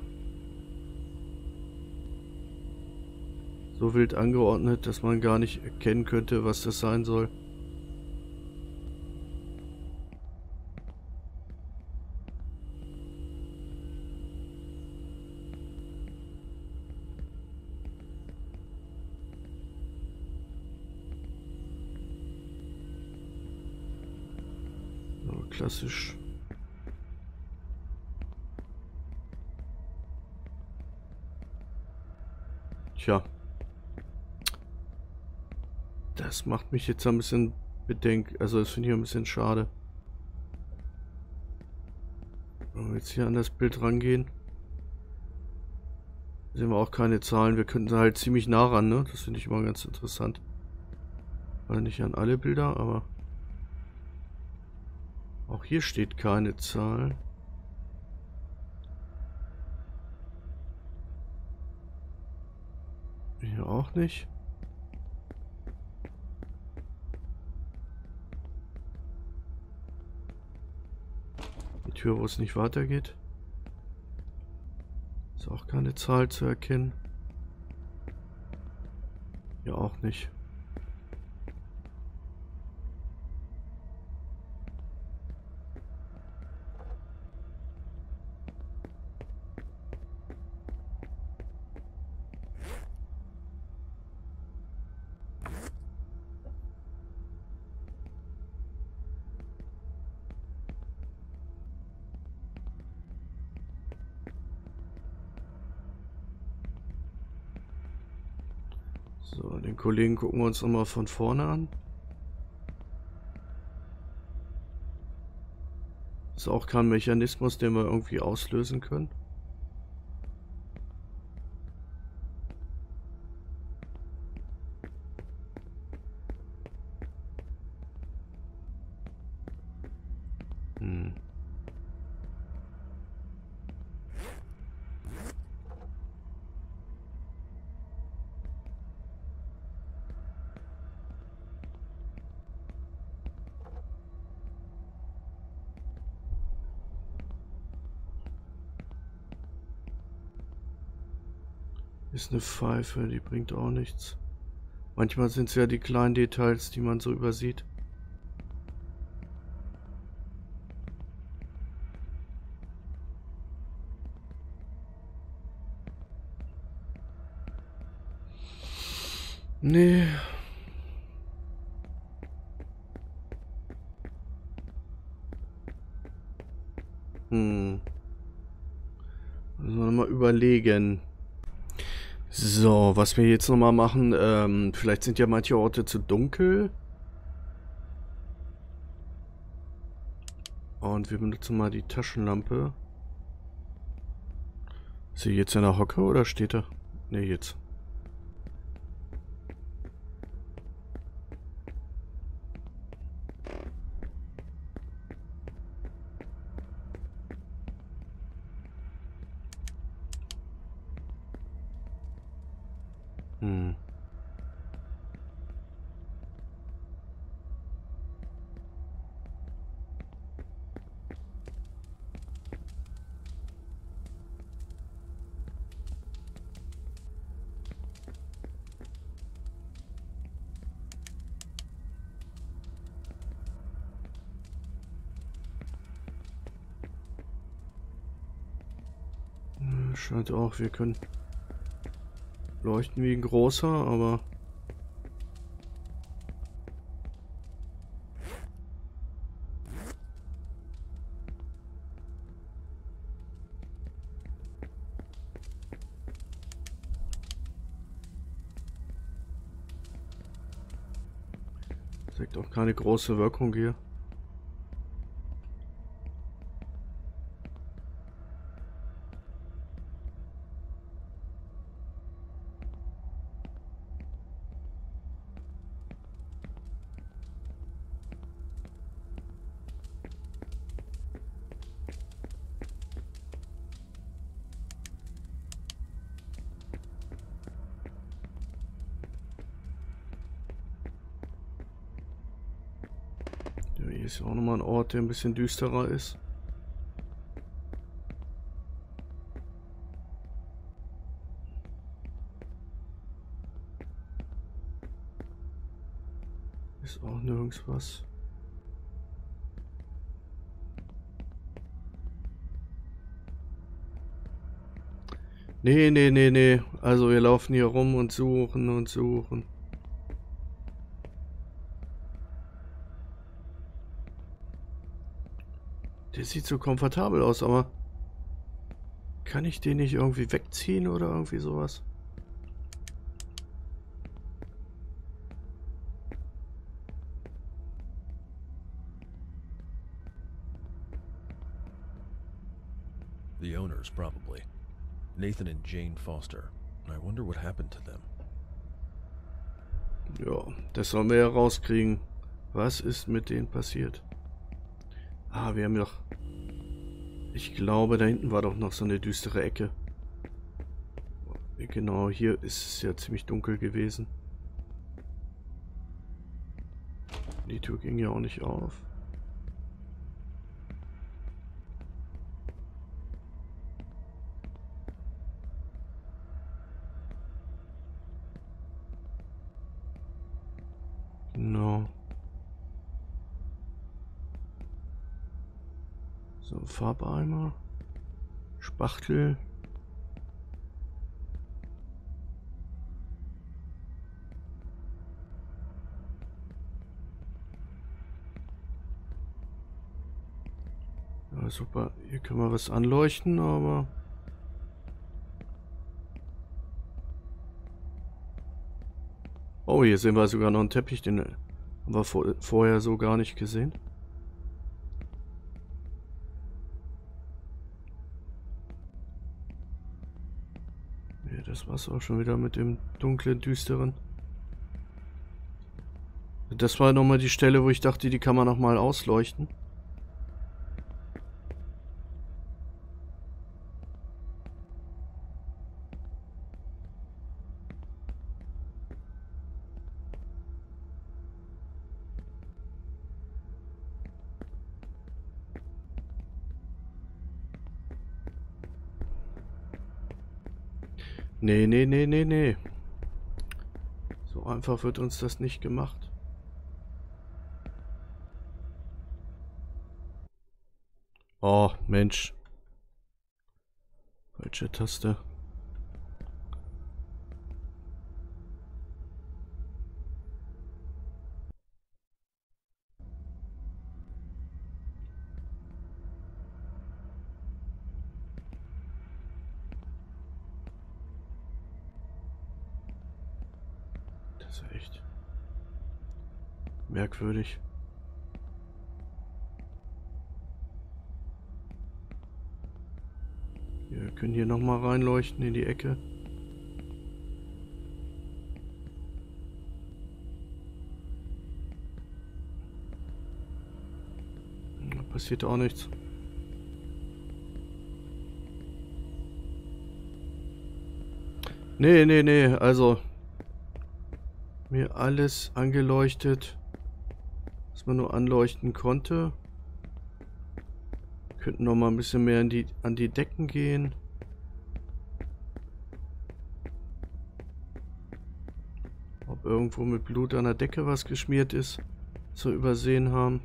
so wild angeordnet, dass man gar nicht erkennen könnte, was das sein soll. So, klassisch. Tja. Das macht mich jetzt ein bisschen also das finde ich ein bisschen schade. Wenn wir jetzt hier an das Bild rangehen, sehen wir auch keine Zahlen. Wir könnten halt ziemlich nah ran, ne? Das finde ich immer ganz interessant. Also nicht an alle Bilder, aber auch hier steht keine Zahl. Hier auch nicht. Die Tür, wo es nicht weitergeht. Ist auch keine Zahl zu erkennen. Hier auch nicht. So, den Kollegen gucken wir uns nochmal von vorne an. Ist auch kein Mechanismus, den wir irgendwie auslösen können. Ist eine Pfeife, die bringt auch nichts. Manchmal sind es ja die kleinen Details, die man so übersieht. Nee. Müssen wir mal überlegen. So, was wir jetzt nochmal machen, vielleicht sind ja manche Orte zu dunkel. Und wir benutzen mal die Taschenlampe. Ist sie jetzt in der Hocke oder steht er? Ne, jetzt. Scheint auch, wir können leuchten wie ein großer, aber... Zeigt auch keine große Wirkung hier. Ja, hier ist ja auch nochmal ein Ort, der ein bisschen düsterer ist. Ist auch nirgends was. Nee, nee, nee, nee. Also wir laufen hier rum und suchen und suchen. Der sieht so komfortabel aus, aber... Kann ich den nicht irgendwie wegziehen oder irgendwie sowas? The owners, probably. Nathan and Jane Foster. I wonder what happened to them. Ja, das sollen wir ja rauskriegen. Was ist mit denen passiert? Ah, wir haben doch... Ich glaube, da hinten war doch noch so eine düstere Ecke. Genau, hier ist es ja ziemlich dunkel gewesen. Die Tür ging ja auch nicht auf. Genau. So, Farbeimer. Spachtel. Ja, super. Hier können wir was anleuchten, aber... Oh, hier sehen wir sogar noch einen Teppich, den haben wir vorher so gar nicht gesehen. Ja, das war's auch schon wieder mit dem dunklen, düsteren. Das war nochmal die Stelle, wo ich dachte, die kann man nochmal ausleuchten. Nee, nee, nee, nee, nee. So einfach wird uns das nicht gemacht. Oh, Mensch. Falsche Taste. Das ist echt merkwürdig. Wir können hier nochmal reinleuchten in die Ecke. Da passiert auch nichts. Nee, also mir alles angeleuchtet, was man nur anleuchten konnte. Könnten noch mal ein bisschen mehr an die Decken gehen. Ob irgendwo mit Blut an der Decke was geschmiert ist, zu übersehen haben.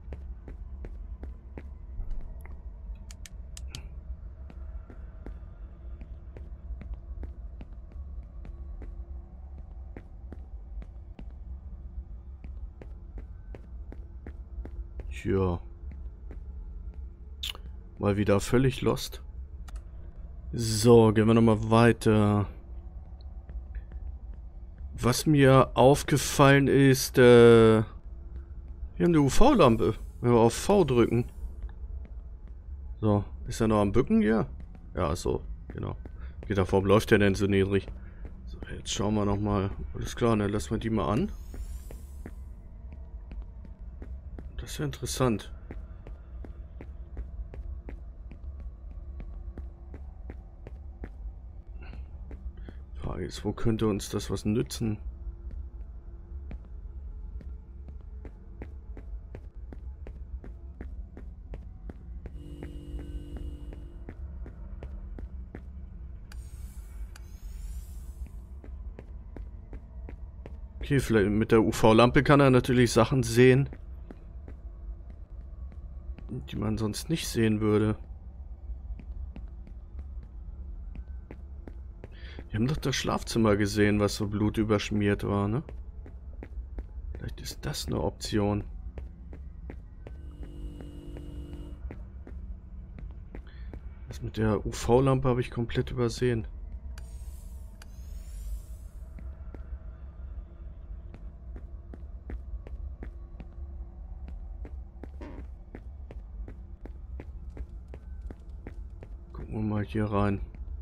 Tja. Mal wieder völlig lost. So, gehen wir nochmal weiter. Was mir aufgefallen ist, wir haben eine UV-Lampe. Wenn wir auf V drücken. So, ist er noch am Bücken hier? Ja, so, genau. Geht da, warum läuft der denn so niedrig? So, jetzt schauen wir nochmal. Alles klar, dann lassen wir die mal an. Das ist ja interessant. Frage ist, wo könnte uns das was nützen? Okay, vielleicht mit der UV-Lampe kann er natürlich Sachen sehen, die man sonst nicht sehen würde. Wir haben doch das Schlafzimmer gesehen, was so blutüberschmiert war, ne? Vielleicht ist das eine Option. Das mit der UV-Lampe habe ich komplett übersehen. Gucken wir mal hier rein.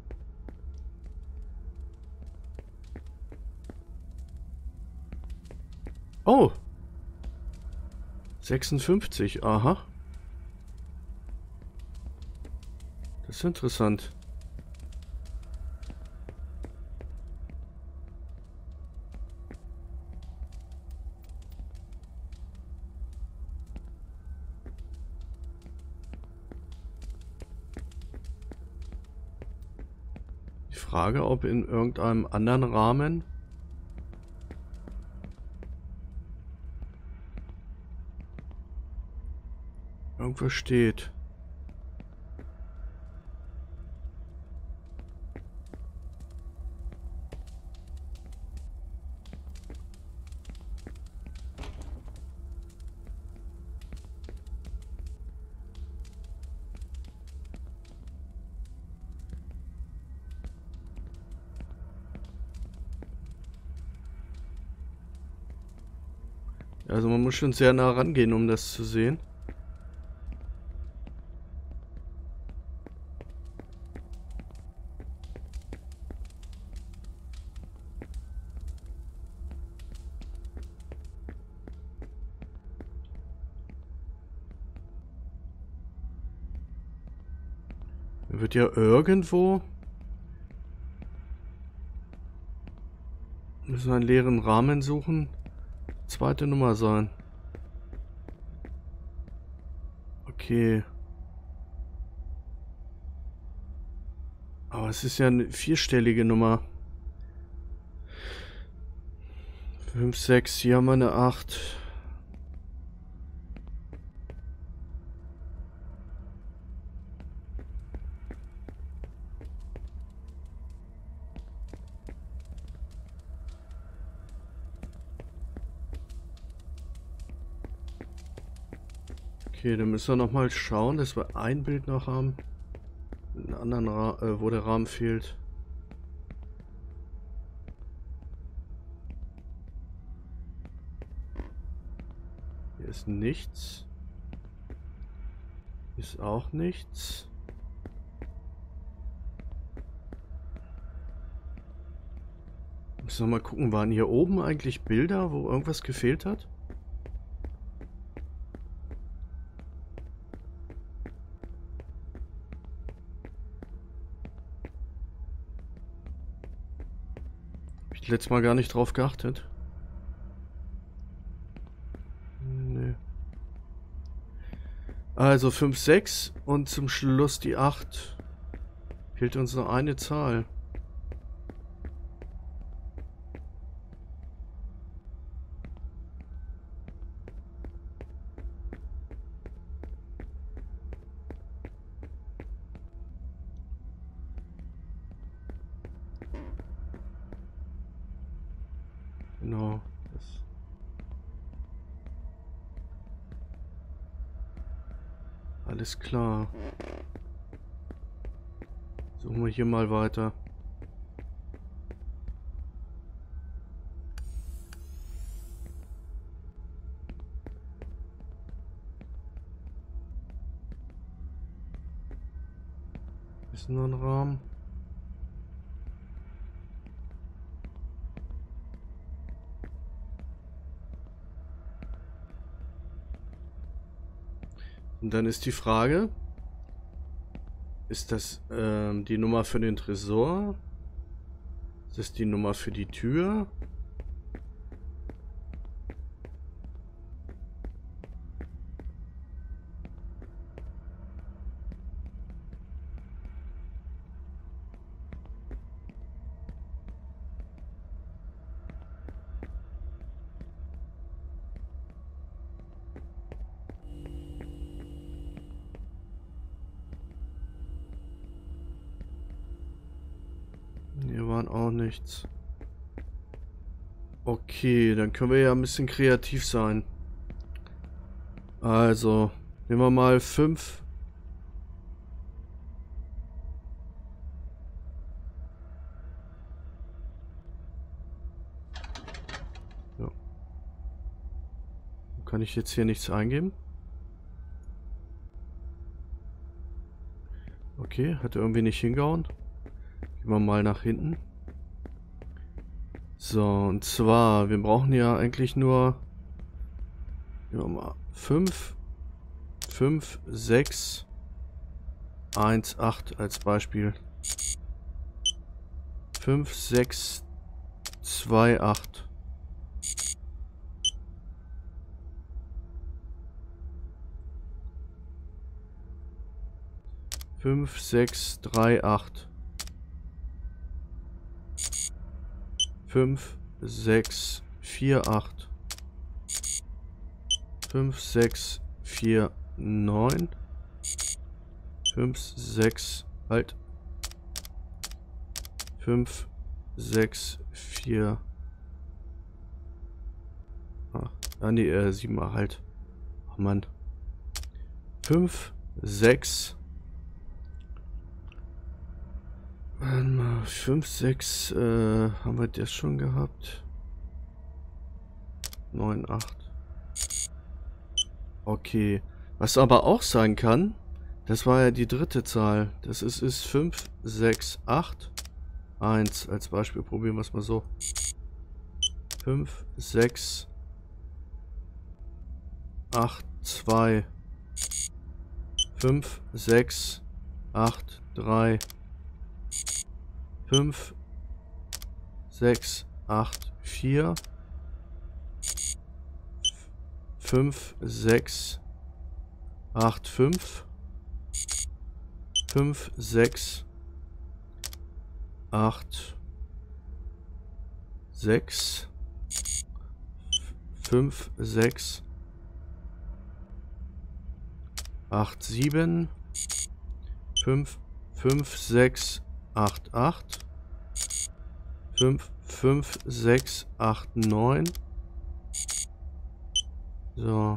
Oh! 56, aha. Das ist interessant. Die Frage, ob in irgendeinem anderen Rahmen irgendwas steht. Also man muss schon sehr nah rangehen, um das zu sehen. Wird ja irgendwo... Müssen wir einen leeren Rahmen suchen. Zweite Nummer sein. Okay. Aber es ist ja eine vierstellige Nummer. 5, 6, hier haben wir eine 8. Okay, dann müssen wir noch mal schauen, dass wir ein Bild noch haben. Einen anderen wo der Rahmen fehlt. ist nichts. Ist auch nichts. Müssen wir mal gucken, waren hier oben eigentlich Bilder, wo irgendwas gefehlt hat? Hab ich letztes Mal gar nicht drauf geachtet. Nee. Also 5, 6 und zum Schluss die 8. Fehlt uns noch eine Zahl. Genau. Alles klar. Suchen wir hier mal weiter. Ist noch ein Rahmen? Und dann ist die Frage, ist das die Nummer für den Tresor? Ist das die Nummer für die Tür? Hier waren auch nichts. Okay, dann können wir ja ein bisschen kreativ sein. Also, nehmen wir mal 5. Ja. Kann ich jetzt hier nichts eingeben? Okay, hat irgendwie nicht hingehauen. Gehen wir mal nach hinten. So, und zwar, wir brauchen ja eigentlich nur 5, 5, 6, 1, 8 als Beispiel. 5, 6, 2, 8. Fünf, 6, 3, 8. 5, 6, 4, 8. 5, 6, 4, 9. 5, 6, halt. 5, 6, 4. Nee, 7, halt. Oh Mann. 5, 6. 5, 6, haben wir das schon gehabt? 9, 8. Okay. Was aber auch sein kann, das war ja die dritte Zahl. Das ist 5, 6, 8, 1. Als Beispiel probieren wir es mal so. 5, 6, 8, 2. 5, 6, 8, 3. 5, 6, 8, 4. 5, 6, 8, 5. 5, 6, 8, 6. 5, 6, 8, 7. 5, 5, 6, 8, 8. 5, 5, 6, 8, 9. So.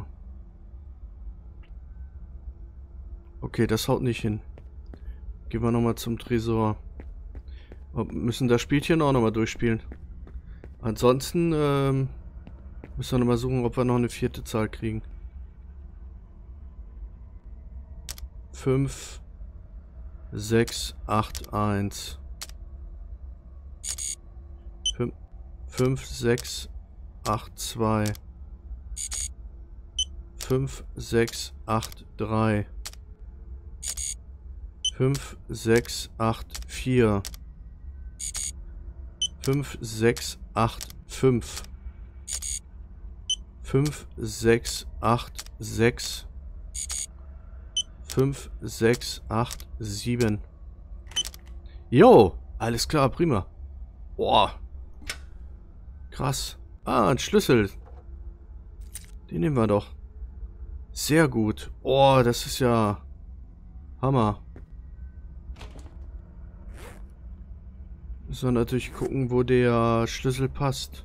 Okay, das haut nicht hin. Gehen wir nochmal zum Tresor. Wir müssen das Spielchen auch nochmal durchspielen. Ansonsten müssen wir nochmal suchen, ob wir noch eine vierte Zahl kriegen. 5, 6, 8, 1. 5, 6, 8, 2. 5, 6, 8, 3. 5, 6, 8, 4. 5, 6, 8, 5. 5, 6, 8, 6. 5, 6, 8, 7. Jo, alles klar, prima. Boah. Krass. Ah, ein Schlüssel. Den nehmen wir doch. Sehr gut. Oh, das ist ja Hammer. Müssen wir natürlich gucken, wo der Schlüssel passt.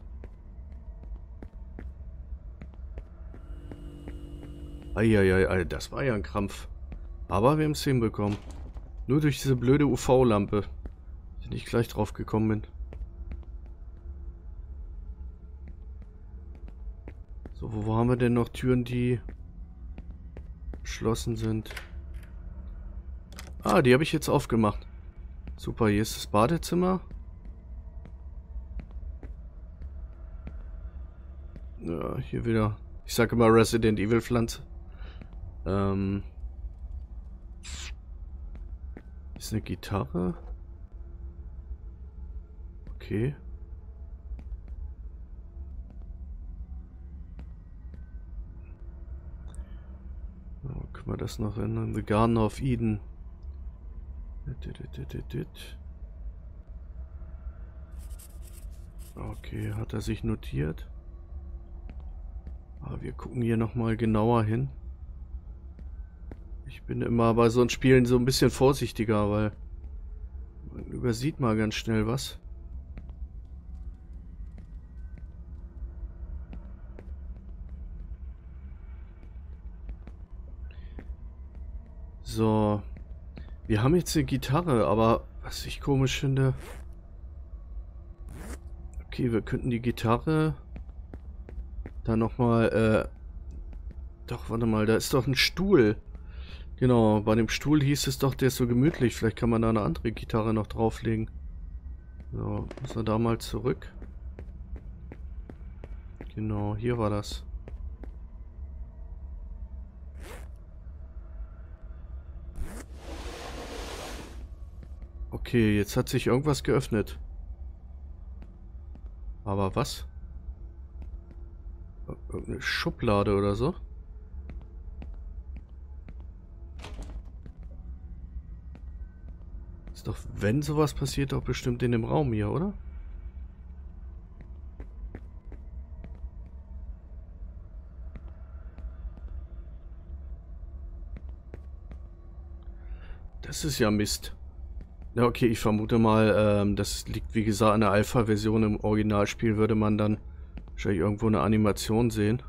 Eieiei, das war ja ein Krampf. Aber wir haben es hinbekommen. Nur durch diese blöde UV-Lampe. Den ich gleich drauf gekommen bin. So, wo haben wir denn noch Türen, die geschlossen sind? Ah, die habe ich jetzt aufgemacht. Super, hier ist das Badezimmer. Ja, hier wieder. Ich sage immer Resident Evil Pflanze. Ist eine Gitarre. Okay. So, können wir das noch ändern? The Garden of Eden. Okay, hat er sich notiert. Aber wir gucken hier nochmal genauer hin. Ich bin immer bei so einem Spielen so ein bisschen vorsichtiger, weil man übersieht mal ganz schnell was. So. Wir haben jetzt eine Gitarre, aber was ich komisch finde... Okay, wir könnten die Gitarre... Da nochmal, Doch, warte mal, da ist doch ein Stuhl. Genau, bei dem Stuhl hieß es doch, der ist so gemütlich. Vielleicht kann man da eine andere Gitarre noch drauflegen. So, müssen wir da mal zurück. Genau, hier war das. Okay, jetzt hat sich irgendwas geöffnet. Aber was? Irgendeine Schublade oder so? Ist doch, wenn sowas passiert, doch bestimmt in dem Raum hier, oder? Das ist ja Mist. Ja, okay, ich vermute mal, das liegt wie gesagt an der Alpha-Version. Im Originalspiel würde man dann wahrscheinlich irgendwo eine Animation sehen.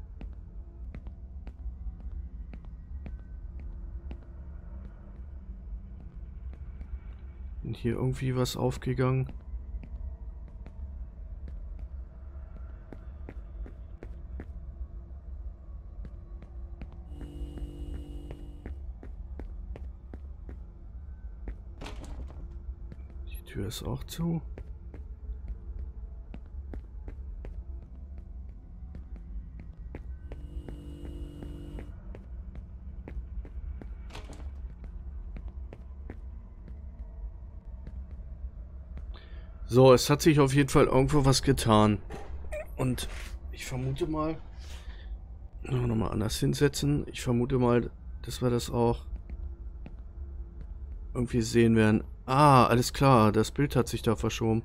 Und hier irgendwie was aufgegangen. Die Tür ist auch zu. So, es hat sich auf jeden Fall irgendwo was getan. Und ich vermute mal... Nochmal anders hinsetzen. Ich vermute mal, dass wir das auch irgendwie sehen werden. Ah, alles klar. Das Bild hat sich da verschoben.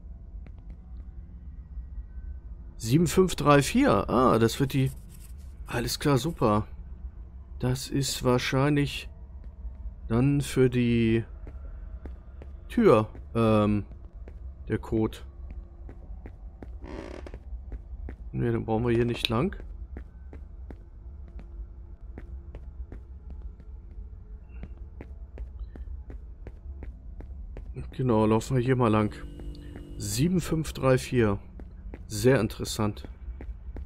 7534. Ah, das wird die... Alles klar, super. Das ist wahrscheinlich dann für die Tür, der Code. Ne, dann brauchen wir hier nicht lang. Genau, laufen wir hier mal lang. 7534. Sehr interessant.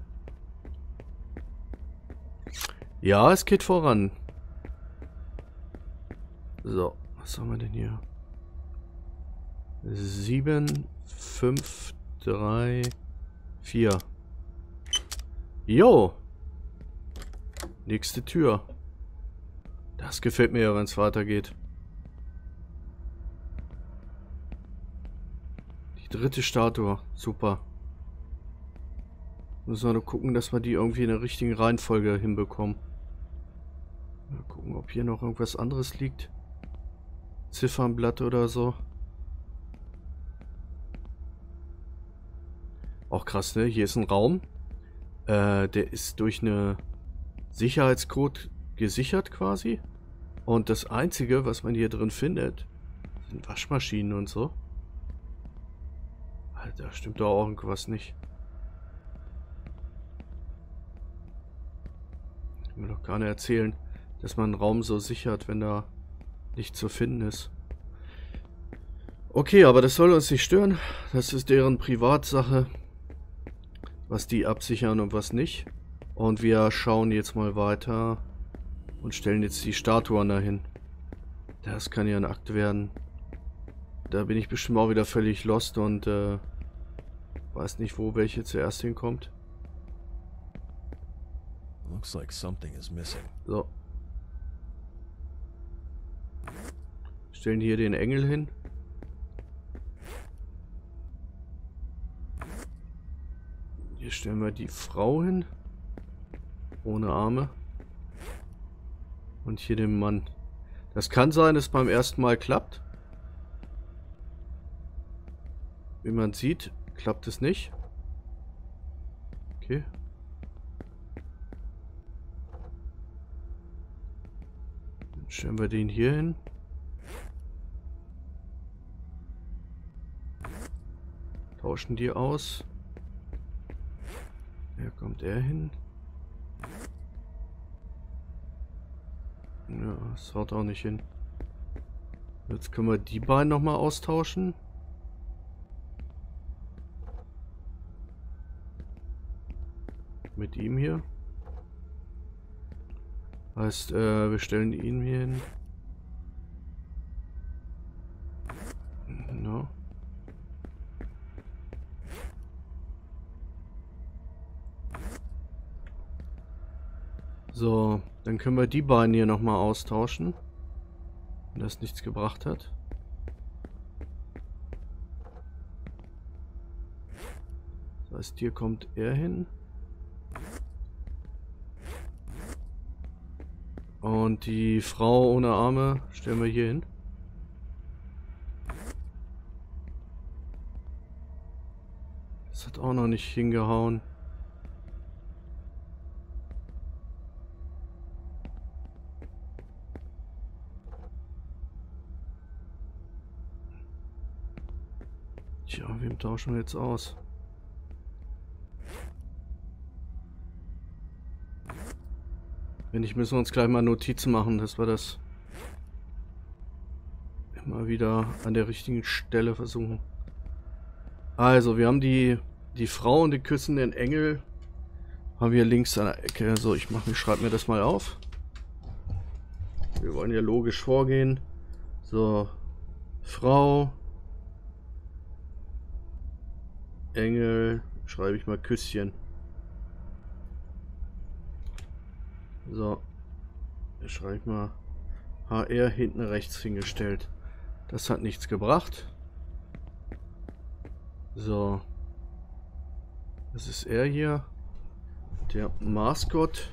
Ja, es geht voran. So, was haben wir denn hier? 7, 5, 3, 4. Jo! Nächste Tür. Das gefällt mir ja, wenn es weitergeht. Die dritte Statue. Super. Müssen wir nur gucken, dass wir die irgendwie in der richtigen Reihenfolge hinbekommen. Mal gucken, ob hier noch irgendwas anderes liegt. Ziffernblatt oder so. Auch krass, ne? Hier ist ein Raum. Der ist durch eine Sicherheitscode gesichert quasi. Und das Einzige, was man hier drin findet, sind Waschmaschinen und so. Alter, stimmt doch auch irgendwas nicht. Ich will doch gar nicht erzählen, dass man einen Raum so sichert, wenn da nichts zu finden ist. Okay, aber das soll uns nicht stören. Das ist deren Privatsache, was die absichern und was nicht. Und wir schauen jetzt mal weiter und stellen jetzt die Statuen dahin. Das kann ja ein Akt werden. Da bin ich bestimmt auch wieder völlig lost und weiß nicht, wo welche zuerst hinkommt. Looks like something is missing. So. Stellen hier den Engel hin. Hier stellen wir die Frau hin. Ohne Arme. Und hier den Mann. Das kann sein, dass es beim ersten Mal klappt. Wie man sieht, klappt es nicht. Okay. Dann stellen wir den hier hin. Tauschen die aus. Hier kommt er hin. Ja, das haut auch nicht hin. Jetzt können wir die beiden nochmal austauschen. Mit ihm hier. Heißt, wir stellen ihn hier hin. No. So, dann können wir die beiden hier nochmal austauschen. Wenn das nichts gebracht hat. Das heißt, hier kommt er hin. Und die Frau ohne Arme stellen wir hier hin. Das hat auch noch nicht hingehauen. Tja, wem tauschen wir jetzt aus? Wenn nicht, müssen wir uns gleich mal Notizen machen, dass wir das immer wieder an der richtigen Stelle versuchen. Also, wir haben die Frau und den küssenden Engel. Haben wir links an der Ecke. So, ich schreibe mir das mal auf. Wir wollen ja logisch vorgehen. So, Frau, Engel, schreibe ich mal Küsschen. So, schreibe ich mal HR hinten rechts hingestellt. Das hat nichts gebracht. So, das ist er hier, der Mascot.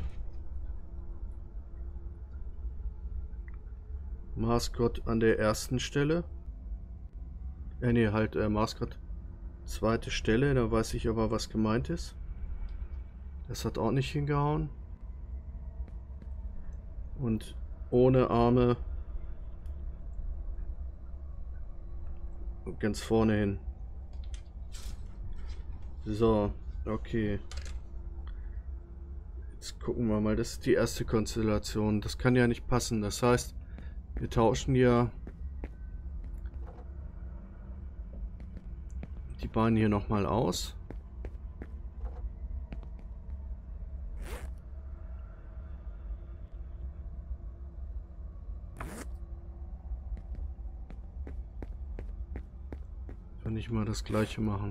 Mascot an der ersten Stelle. Ne, halt Mascot. Zweite Stelle, da weiß ich aber, was gemeint ist. Das hat auch nicht hingehauen. Und ohne Arme ganz vorne hin. So, okay. Jetzt gucken wir mal, das ist die erste Konstellation. Das kann ja nicht passen. Das heißt, wir tauschen ja die beiden hier nochmal aus. Kann ich mal das gleiche machen.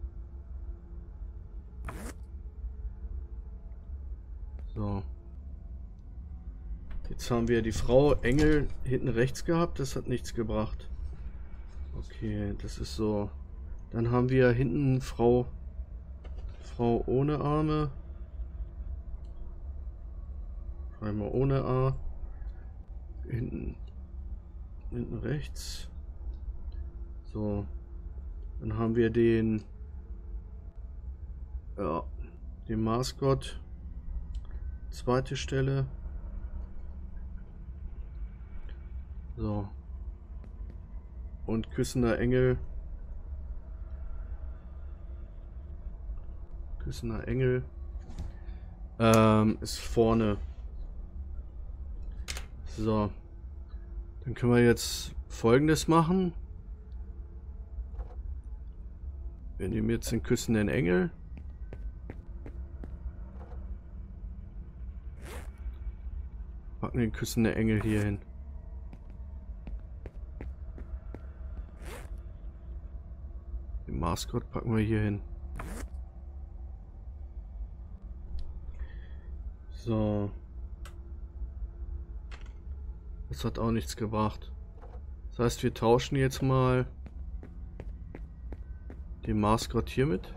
So. Jetzt haben wir die Frau Engel hinten rechts gehabt. Das hat nichts gebracht. Okay, das ist so. Dann haben wir hinten Frau ohne Arme. Einmal ohne A. Hinten rechts. So. Dann haben wir den Mascot. Zweite Stelle. So. Und küssender Engel. Küssender Engel. Ist vorne. So. Dann können wir jetzt Folgendes machen. Wir nehmen jetzt den küssenden Engel. Packen den küssenden Engel hier hin. Den Mascot packen wir hier hin. So. Das hat auch nichts gebracht. Das heißt, wir tauschen jetzt mal den Mascot hier mit.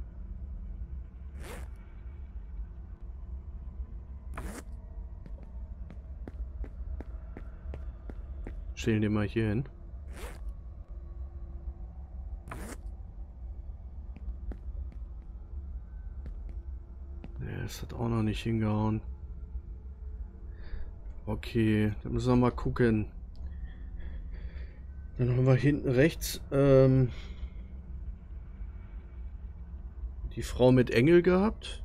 Stellen den mal hier hin. Ne, das hat auch noch nicht hingehauen. Okay, dann müssen wir mal gucken. Dann haben wir hinten rechts die Frau mit Engel gehabt.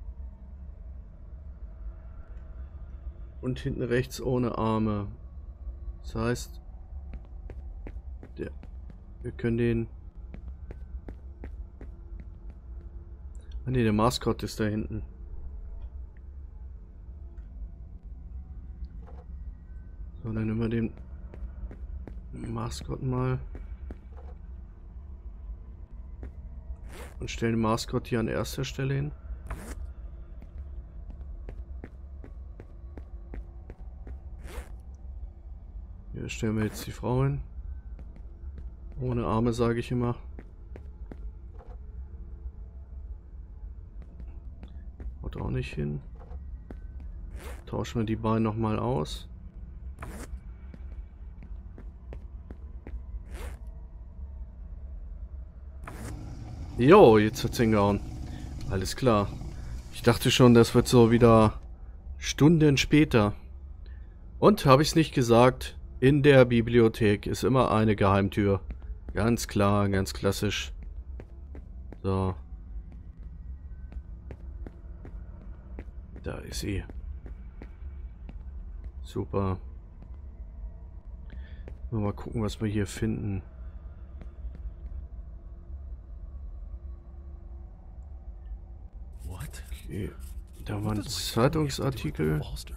Und hinten rechts ohne Arme. Das heißt, wir können den... Ah ne, der Mascot ist da hinten. So, dann nehmen wir den Mascot mal. Und stellen den Mascot hier an erster Stelle hin. Hier stellen wir jetzt die Frau hin. Ohne Arme, sage ich immer. Haut auch nicht hin. Tauschen wir die beiden nochmal aus. Jo, jetzt hat's hingehauen. Alles klar. Ich dachte schon, das wird so wieder Stunden später. Und, habe ich es nicht gesagt, in der Bibliothek ist immer eine Geheimtür. Ganz klar, ganz klassisch. So. Da ist sie. Super. Mal gucken, was wir hier finden. Okay. Da war ein Zeitungsartikel.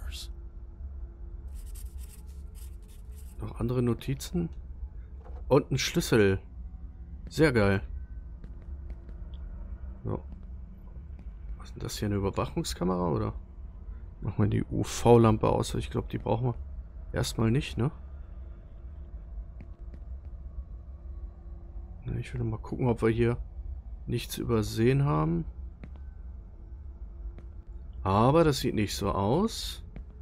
Noch andere Notizen. Und ein Schlüssel. Sehr geil. So. Was ist denn das hier? Eine Überwachungskamera oder? Machen wir die UV-Lampe aus. Ich glaube, die brauchen wir erstmal nicht, ne? Ich will mal gucken, ob wir hier nichts übersehen haben. Aber das sieht nicht so aus.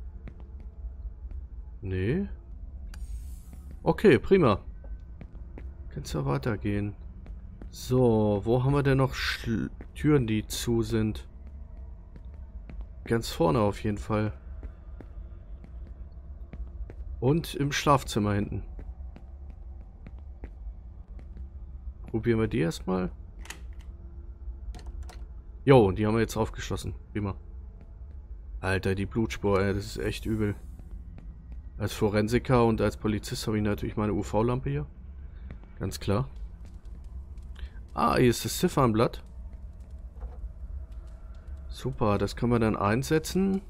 Nee. Okay, prima. Kannst ja weitergehen. So, wo haben wir denn noch Türen, die zu sind? Ganz vorne auf jeden Fall. Und im Schlafzimmer hinten. Probieren wir die erstmal. Jo, die haben wir jetzt aufgeschlossen. Prima. Alter, die Blutspur, ey, das ist echt übel. Als Forensiker und als Polizist habe ich natürlich meine UV-Lampe hier. Ganz klar. Ah, hier ist das Ziffernblatt. Super, das können wir dann einsetzen.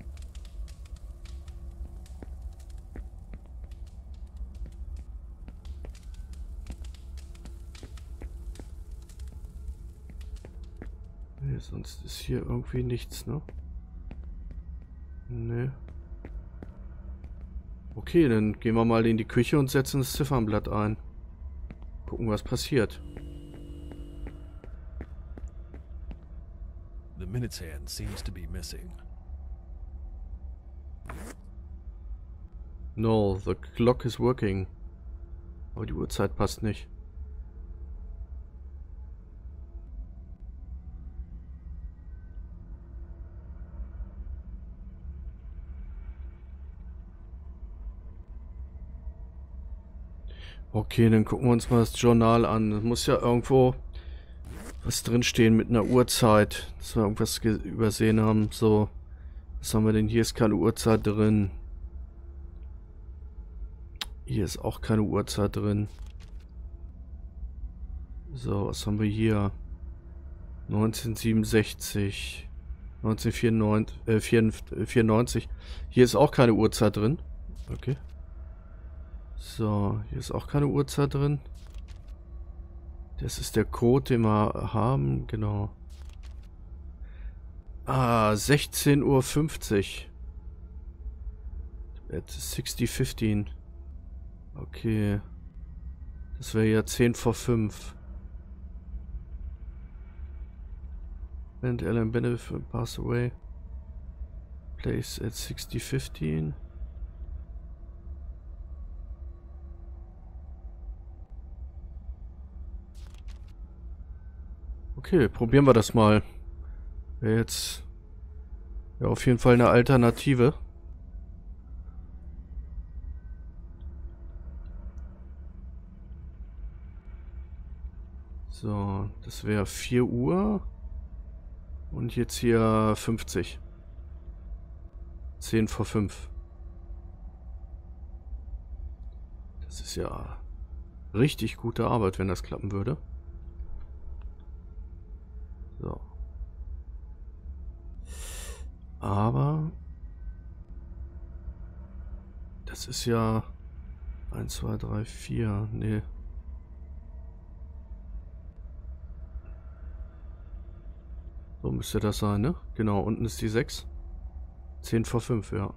sonst ist hier irgendwie nichts, ne? Ne. Okay, dann gehen wir mal in die Küche und setzen das Ziffernblatt ein. Gucken, was passiert. The minute's hand seems to be missing. No, the clock is working. Aber die Uhrzeit passt nicht. Okay, dann gucken wir uns mal das Journal an. Es muss ja irgendwo was drinstehen mit einer Uhrzeit. Dass wir irgendwas übersehen haben. So, was haben wir denn? Hier ist keine Uhrzeit drin. Hier ist auch keine Uhrzeit drin. So, was haben wir hier? 1967. 1994. Hier ist auch keine Uhrzeit drin. Okay. So, hier ist auch keine Uhrzeit drin. Das ist der Code, den wir haben. Genau. Ah, 16:50 Uhr. At 60:15. Okay. Das wäre ja 5:10. And Alan Benefit passed away. Place at 60:15. Okay, probieren wir das mal. Wäre jetzt ja auf jeden Fall eine Alternative. So, das wäre 4 Uhr. Und jetzt hier 50. 10:05. Das ist ja richtig gute Arbeit, wenn das klappen würde. So. Aber das ist ja 1, 2, 3, 4. Nee. So müsste das sein, ne? Genau, unten ist die 6. 10:05, ja.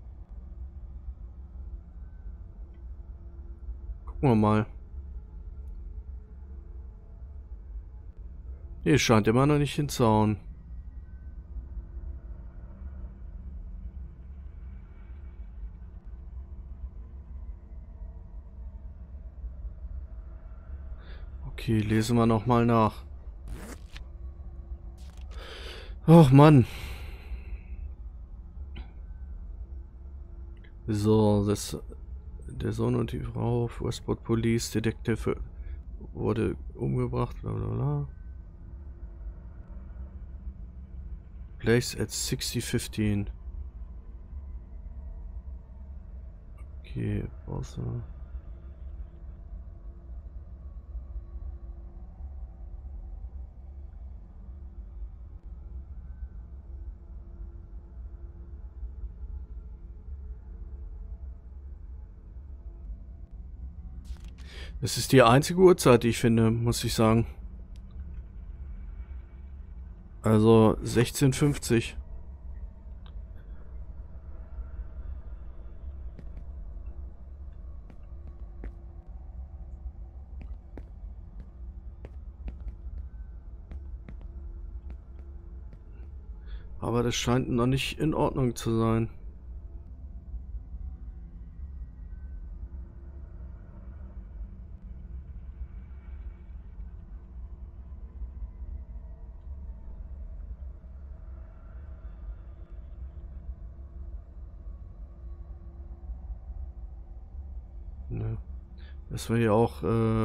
Gucken wir mal. Nee, scheint immer noch nicht hinzuhauen. Okay, lesen wir nochmal nach. Ach Mann. So, der Sohn und die Frau auf Westport Police Detective wurde umgebracht, bla bla bla. Place at 60:15. Okay, Pause. Das ist die einzige Uhrzeit, die ich finde, muss ich sagen. Also 16:50. Aber das scheint noch nicht in Ordnung zu sein. Ne. Das wäre ja auch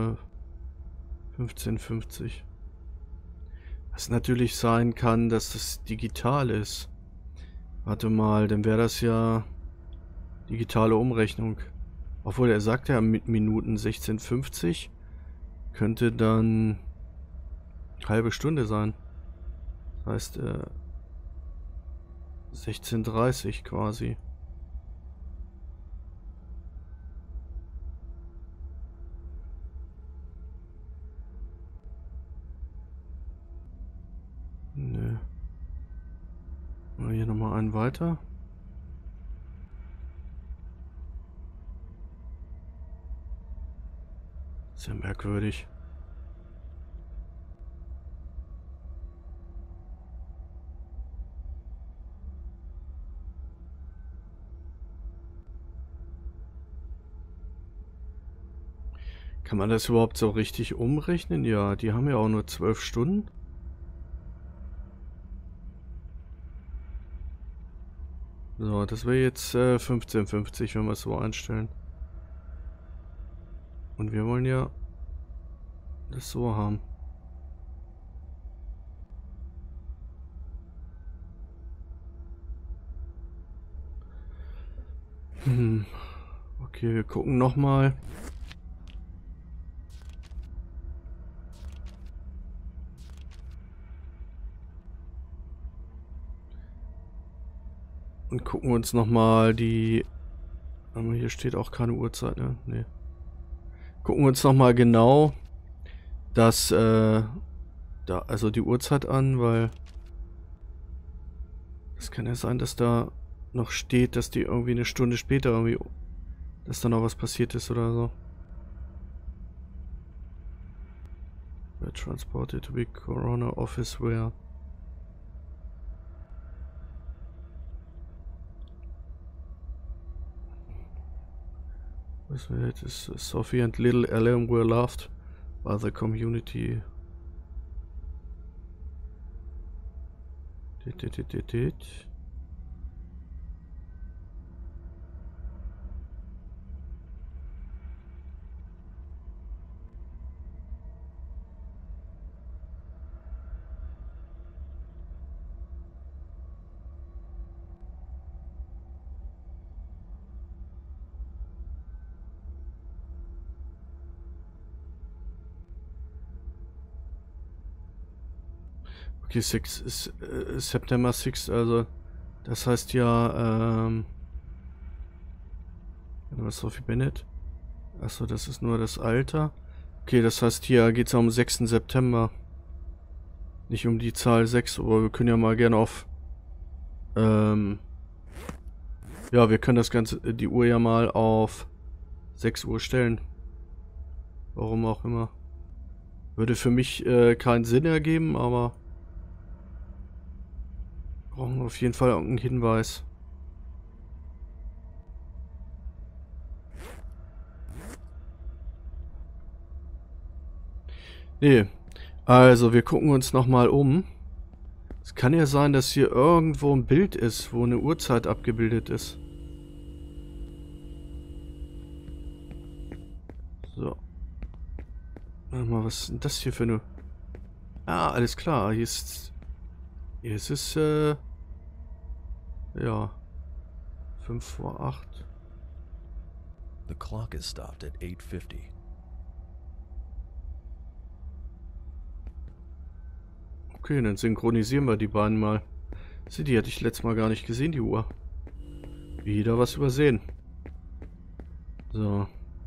15:50. Was natürlich sein kann, dass das digital ist. Warte mal, dann wäre das ja digitale Umrechnung. Obwohl, er sagt ja mit Minuten 16:50. Könnte dann halbe Stunde sein. Das heißt, 16:30 quasi. Nö. Hier nochmal einen weiter. Sehr merkwürdig. Kann man das überhaupt so richtig umrechnen? Ja, die haben ja auch nur 12 Stunden. So, das wäre jetzt 15,50, wenn wir es so einstellen. Und wir wollen ja das so haben. Okay, wir gucken nochmal. Und gucken uns nochmal die... Aber hier steht auch keine Uhrzeit, ne? Nee. Gucken wir uns nochmal genau das, also die Uhrzeit an, weil es kann ja sein, dass da noch steht, dass die irgendwie eine Stunde später irgendwie, dass da noch was passiert ist oder so. Were transported to be Corona office where... Sophie and little Ellen were loved by the community. Okay, September 6, also das heißt ja, was Sophie Bennett? Achso, das ist nur das Alter. Okay, das heißt hier geht es um 6. September. Nicht um die Zahl 6, aber wir können ja mal gerne auf, ja, wir können das Ganze, die Uhr ja mal auf 6 Uhr stellen. Warum auch immer. Würde für mich keinen Sinn ergeben, aber brauchen wir auf jeden Fall irgendeinen Hinweis. Nee. Also, wir gucken uns nochmal um. Es kann ja sein, dass hier irgendwo ein Bild ist, wo eine Uhrzeit abgebildet ist. So. Warte mal, was ist denn das hier für eine... Ah, alles klar. Hier ist es, ja. 5 vor 8. The clock is stopped at 8:50. Okay, dann synchronisieren wir die beiden mal. Sieh, die hatte ich letztes Mal gar nicht gesehen, die Uhr. Wieder was übersehen. So.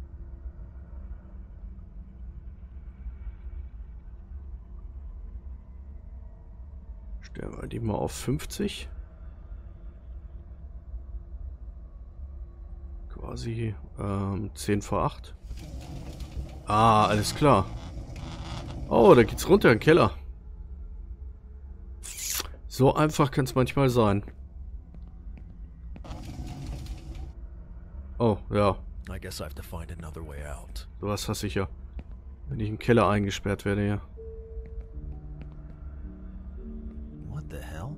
Stellen wir die mal auf 50. Quasi 10 vor 8. Ah, alles klar. Oh, da geht's runter in den Keller. So einfach kann es manchmal sein. Oh, ja. I guess I have to find another way out. Sowas hasse ich ja. Wenn ich im Keller eingesperrt werde, ja. What the hell?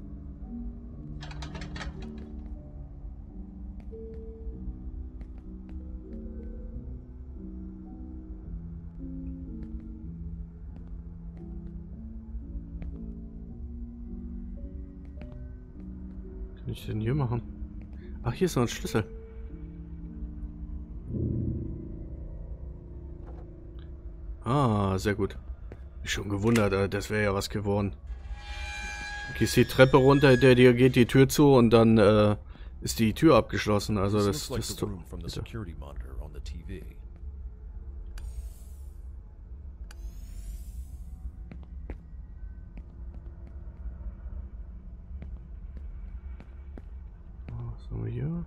Was kann ich denn hier machen? Ach, hier ist noch ein Schlüssel. Ah, sehr gut. Mich schon gewundert, das wäre ja was geworden. Du gehst die Treppe runter, hinter dir geht die Tür zu und dann ist die Tür abgeschlossen. Also This das looks like the room from the bitte. security monitor on the TV. wir hier?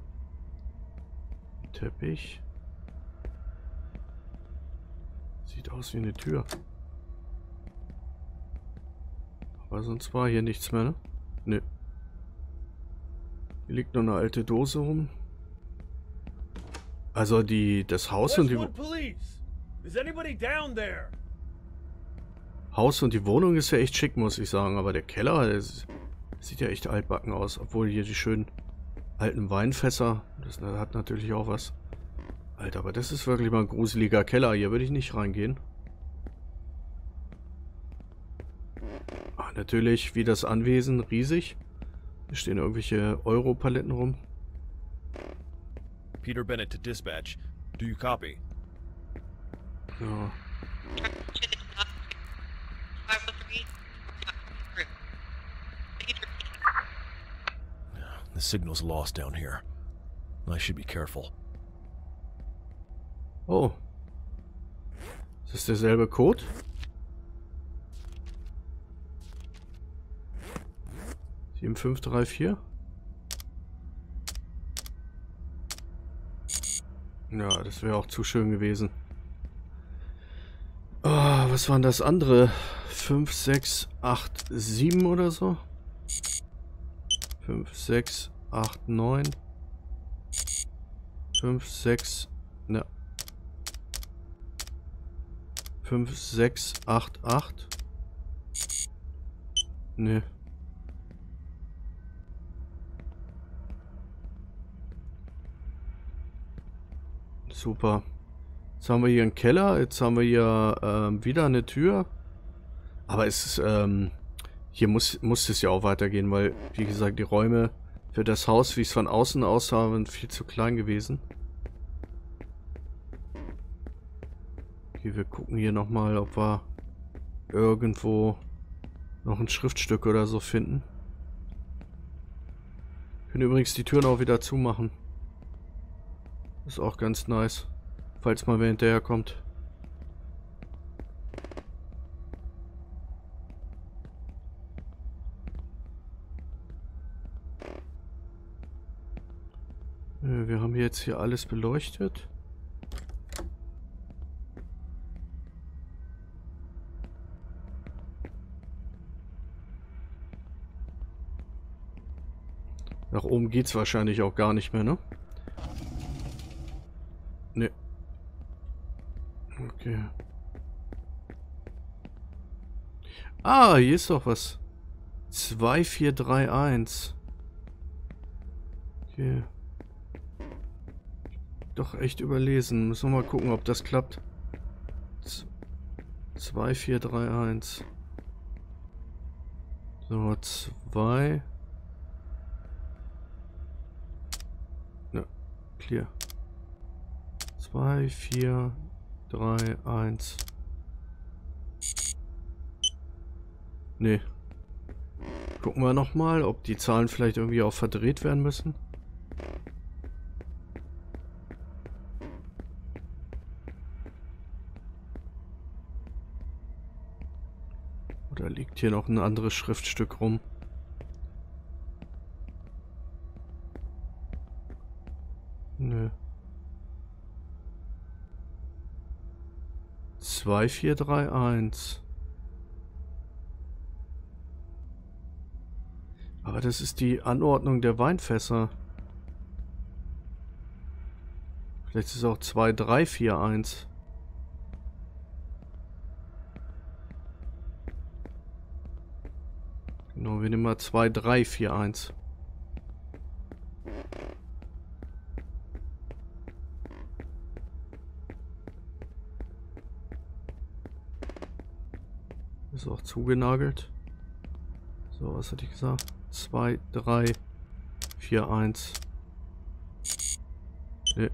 Teppich. Sieht aus wie eine Tür. Aber sonst war hier nichts mehr, ne? Nö. Hier liegt noch eine alte Dose rum. Also das Haus und die Wohnung ist ja echt schick, muss ich sagen. Aber der Keller, das sieht ja echt altbacken aus. Obwohl hier die schönen alten Weinfässer, das hat natürlich auch was. Alter, aber das ist wirklich mal ein gruseliger Keller. Hier würde ich nicht reingehen. Ah, natürlich, wie das Anwesen, riesig. Hier stehen irgendwelche Europaletten rum. Peter Bennett to dispatch. Do you copy? Ja. The signal's lost down here. I should be careful. Oh. Ist das derselbe Code? – 7534. Ja, das wäre auch zu schön gewesen. Oh, was waren das andere? 5687 oder so? 5689. 5688. Ne. Super. Jetzt haben wir hier einen Keller. Jetzt haben wir hier wieder eine Tür. Aber es ist, hier muss es ja auch weitergehen, weil, wie gesagt, die Räume für das Haus, wie es von außen aussah, sind viel zu klein gewesen. Okay, wir gucken hier nochmal, ob wir irgendwo noch ein Schriftstück oder so finden. Wir können übrigens die Türen auch wieder zumachen. Ist auch ganz nice, falls mal wer hinterher kommt. Wir haben jetzt hier alles beleuchtet. Nach oben geht's wahrscheinlich auch gar nicht mehr, ne? Ne. Okay. Ah, hier ist doch was. 2431. Okay. Doch echt überlesen. Müssen wir mal gucken, ob das klappt. 2431. So, 2. Ne, clear. 2, 4, 3, 1. Ne. Gucken wir nochmal, ob die Zahlen vielleicht irgendwie auch verdreht werden müssen. Oder liegt hier noch ein anderes Schriftstück rum? Nö. 2431. Aber das ist die Anordnung der Weinfässer. Vielleicht ist es auch 2341. Genau, wir nehmen mal 2341. Ist auch zugenagelt. So, was hatte ich gesagt? 2, 3, 4, 1. Ne.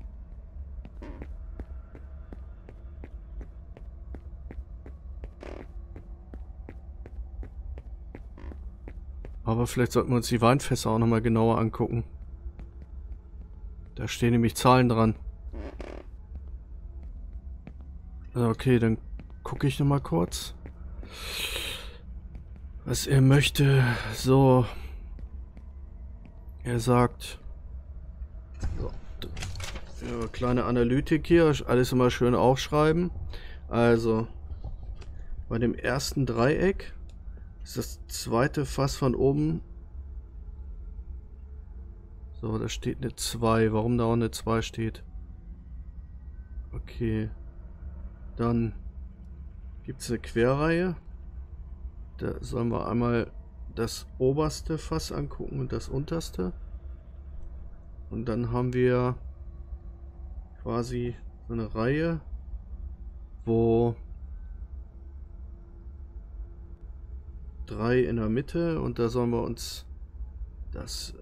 Aber vielleicht sollten wir uns die Weinfässer auch nochmal genauer angucken. Da stehen nämlich Zahlen dran. Okay, dann gucke ich nochmal kurz, was er möchte. So. Er sagt Ja, kleine Analytik hier, alles immer schön aufschreiben. Also, bei dem ersten Dreieck ist das zweite Fass von oben. So, da steht eine 2. Warum da auch eine 2 steht? Okay. Dann gibt es eine Querreihe. Da sollen wir einmal das oberste Fass angucken und das unterste. Und dann haben wir quasi so eine Reihe, wo 3 in der Mitte, und da sollen wir uns das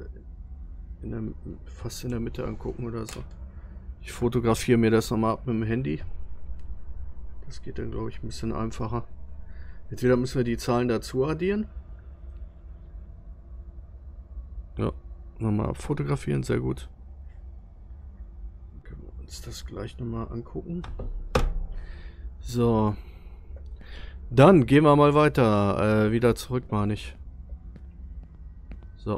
fast in der Mitte angucken oder so. Ich fotografiere mir das nochmal ab mit dem Handy. Das geht dann, glaube ich, ein bisschen einfacher. Entweder müssen wir die Zahlen dazu addieren. Ja, nochmal fotografieren, sehr gut. Dann können wir uns das gleich nochmal angucken. So. Dann gehen wir mal weiter. Wieder zurück, meine ich. So.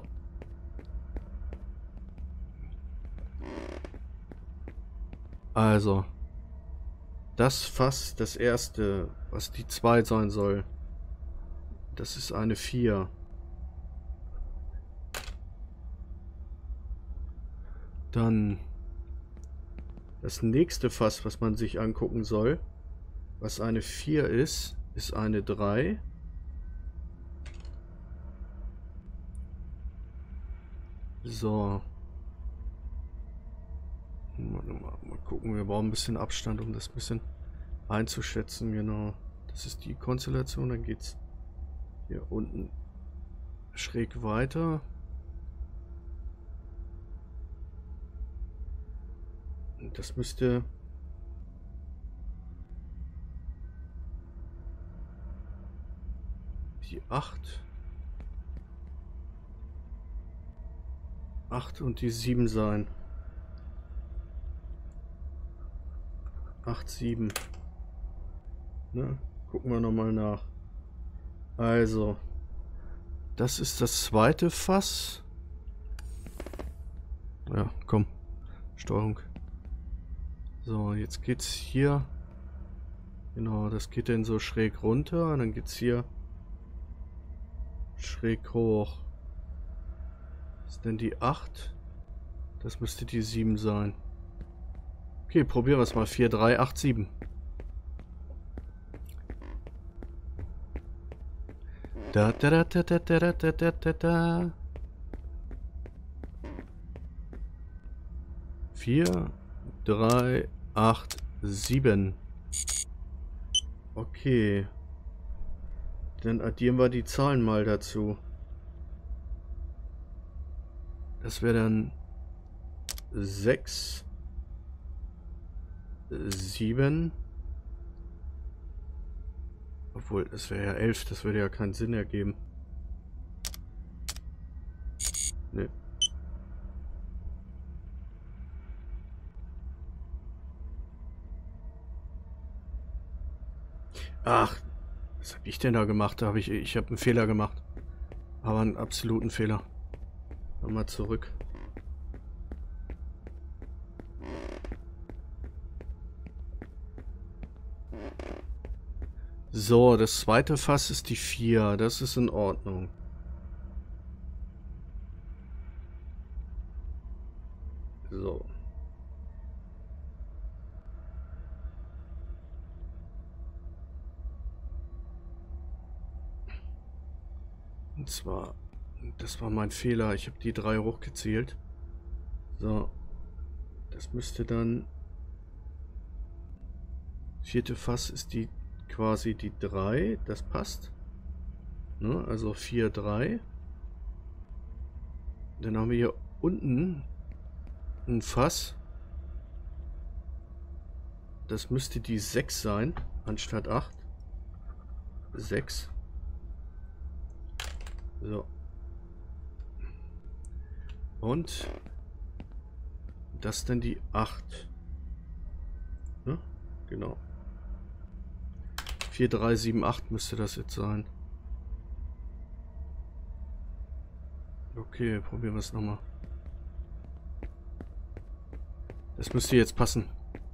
Also. Das Fass, das erste, was die 2 sein soll, das ist eine 4. Dann das nächste Fass, was man sich angucken soll, was eine 4 ist, ist eine 3. So. Mal gucken, wir brauchen ein bisschen Abstand, um das ein bisschen einzuschätzen. Genau. Das ist die Konstellation. Dann geht es hier unten schräg weiter. Und das müsste die 8 und die 7 sein. 8, 7. Ne? Gucken wir nochmal nach. Also, das ist das zweite Fass. Ja, komm. Steuerung. So, jetzt geht's hier. Genau, das geht dann so schräg runter. Und dann geht's hier schräg hoch. Das ist denn die 8. Das müsste die 7 sein. Okay, probieren wir es mal. 4, 3, 8, 7. Da, da, da, da, da, da, da, da, da, da. 4, 3, 8, 7. Okay. Dann addieren wir die Zahlen mal dazu. Das wäre dann 6, 7. Obwohl, es wäre ja 11, das würde ja keinen Sinn ergeben. Ne. Ach, was habe ich denn da gemacht? Ich habe einen Fehler gemacht. Aber einen absoluten Fehler. Nochmal zurück. So, das zweite Fass ist die 4. Das ist in Ordnung. So. Und zwar, das war mein Fehler. Ich habe die 3 hochgezählt. So. Das müsste dann... Vierte Fass ist die quasi die 3. Das passt. Ne? Also 4, 3. Dann haben wir hier unten ein Fass. Das müsste die 6 sein, anstatt 8. 6. So. Und das dann die 8. Ne? Genau. 4, 3, 7, 8 müsste das jetzt sein. Okay, probieren wir es nochmal. Das müsste jetzt passen.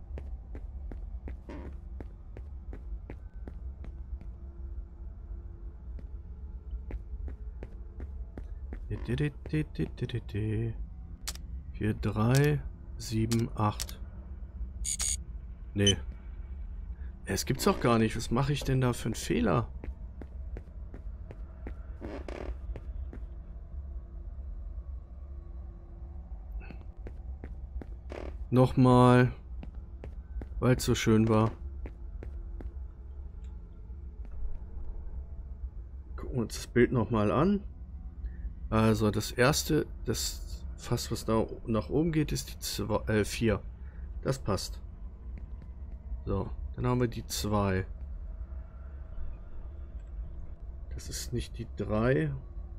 Vier, 3, 7, 8. Nee. Es gibt's doch gar nicht. Was mache ich denn da für einen Fehler? Nochmal. Weil es so schön war. Gucken wir uns das Bild nochmal an. Also das erste, das Fass, was da nach oben geht, ist die 4. Das passt. So, dann haben wir die 2. Das ist nicht die 3.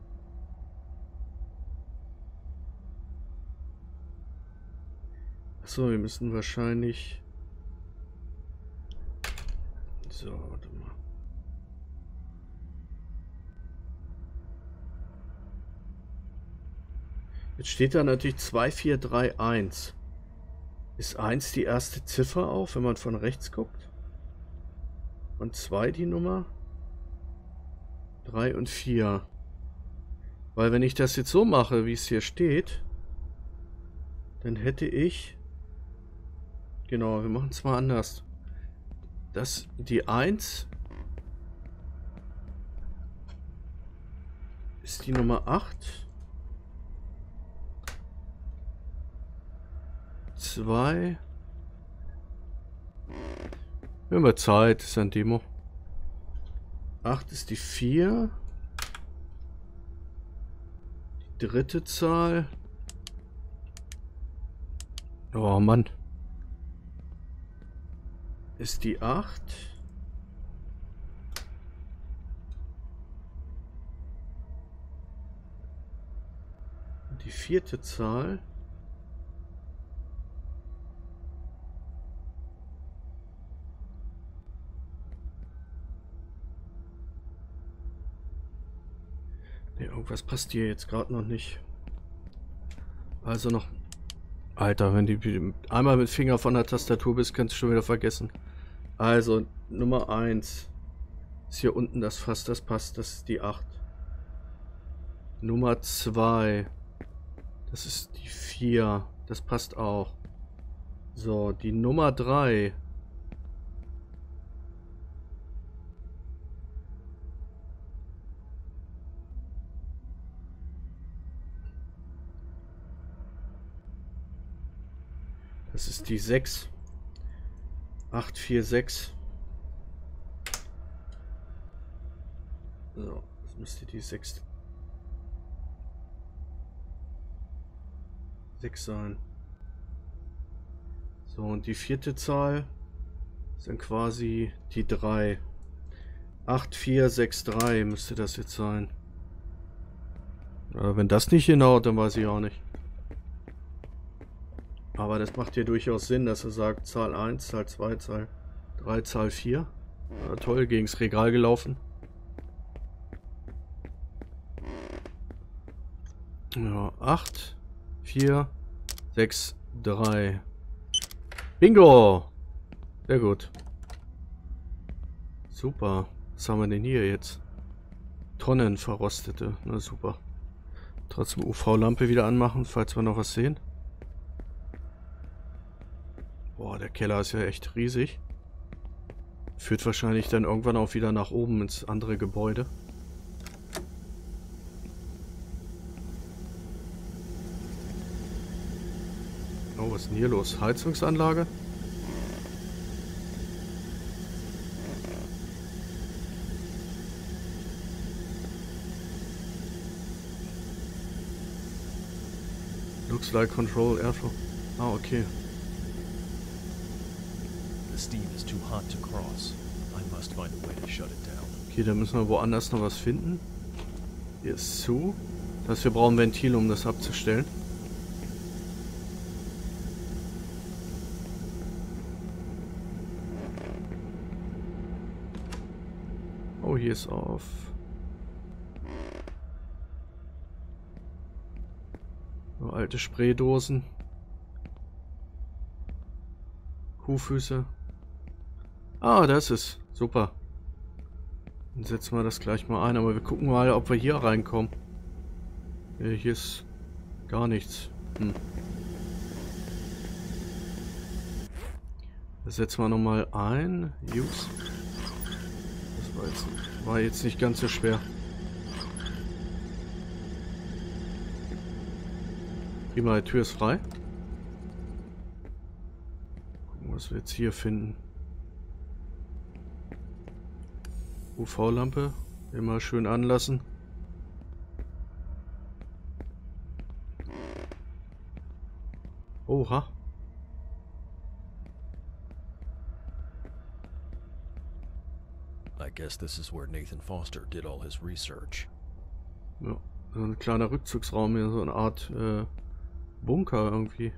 Achso, wir müssen wahrscheinlich... So, warte mal. Jetzt steht da natürlich 2431. Ist 1 die erste Ziffer auch, wenn man von rechts guckt? Und 2 die Nummer? 3 und 4. Weil wenn ich das jetzt so mache, wie es hier steht, dann hätte ich... Genau, wir machen es mal anders. Das, die 1 ist die Nummer 8. 2. Wir haben Zeit, das ist ein Demo. 8 ist die 4. Die dritte Zahl. Oh Mann. Ist die 8. Und die vierte Zahl. Ne, irgendwas passt hier jetzt gerade noch nicht. Also noch... Alter, wenn du einmal mit Finger von der Tastatur bist, kannst du schon wieder vergessen. Also, Nummer 1 ist hier unten das Fass, das passt, das ist die 8. Nummer 2, das ist die 4, das passt auch. So, die Nummer 3. Das ist die 6. 8, 4, 6. So, das müsste die 6 sein. So, und die vierte Zahl ist dann quasi die 3. 8, 4, 6, 3 müsste das jetzt sein. Aber wenn das nicht hinhaut, dann weiß ich auch nicht. Aber das macht hier durchaus Sinn, dass er sagt, Zahl 1, Zahl 2, Zahl 3, Zahl 4. Ja, toll, gegens Regal gelaufen. Ja, 8, 4, 6, 3. Bingo! Sehr gut. Super. Was haben wir denn hier jetzt? Tonnen verrostete. Na super. Trotzdem UV-Lampe wieder anmachen, falls wir noch was sehen. Boah, der Keller ist ja echt riesig. Führt wahrscheinlich dann irgendwann auch wieder nach oben ins andere Gebäude. Oh, was ist denn hier los? Heizungsanlage? Looks like control airflow. Ah, okay. The steam is too hot to cross. I must find a way to shut it down. Okay, da müssen wir woanders noch was finden. Hier ist zu. Das heißt, wir brauchen ein Ventil, um das abzustellen. Oh, hier ist auf. So, alte Spraydosen. Kuhfüße. Ah, das ist super. Dann setzen wir das gleich mal ein, aber wir gucken mal, ob wir hier reinkommen. Hier ist gar nichts. Das setzen wir nochmal ein. Use. Das war jetzt nicht ganz so schwer. Prima, die Tür ist frei. Gucken, was wir jetzt hier finden. UV-Lampe. Immer schön anlassen. Oha. I guess this is where Nathan Foster did all his research. Ja, so ein kleiner Rückzugsraum hier, so eine Art Bunker irgendwie.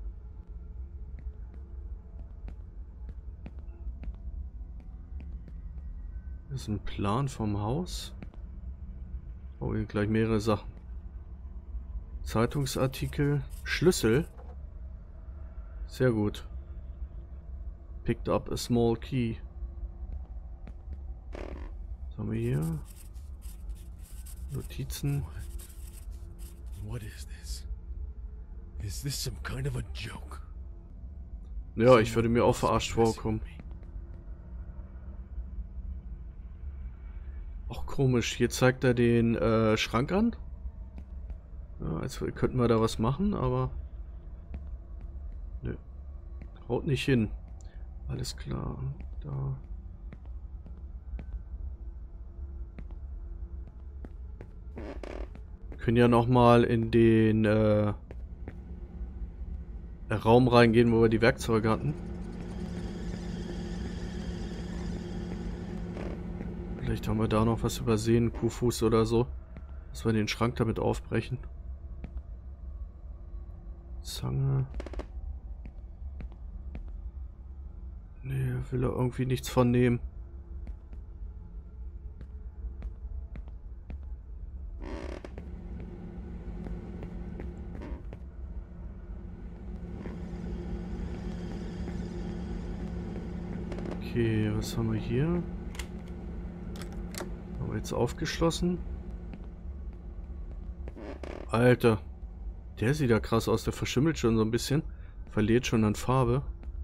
Das ist ein Plan vom Haus. Oh, hier gleich mehrere Sachen. Zeitungsartikel, Schlüssel. Sehr gut. Picked up a small key. Was haben wir hier? Notizen. What is this? Is this some kind of a joke? Ja, ich würde mir auch verarscht vorkommen. Auch komisch. Hier zeigt er den Schrank an. Ja, als könnten wir da was machen, aber... Nö. Haut nicht hin. Alles klar. Da... Wir können ja nochmal in den Raum reingehen, wo wir die Werkzeuge hatten. Vielleicht haben wir da noch was übersehen, Kuhfuß oder so. Dass wir den Schrank damit aufbrechen. Zange. Nee, will er irgendwie nichts von nehmen. Okay, was haben wir hier? Haben wir jetzt aufgeschlossen? Alter. Der sieht ja krass aus. Der verschimmelt schon so ein bisschen. Verliert schon an Farbe.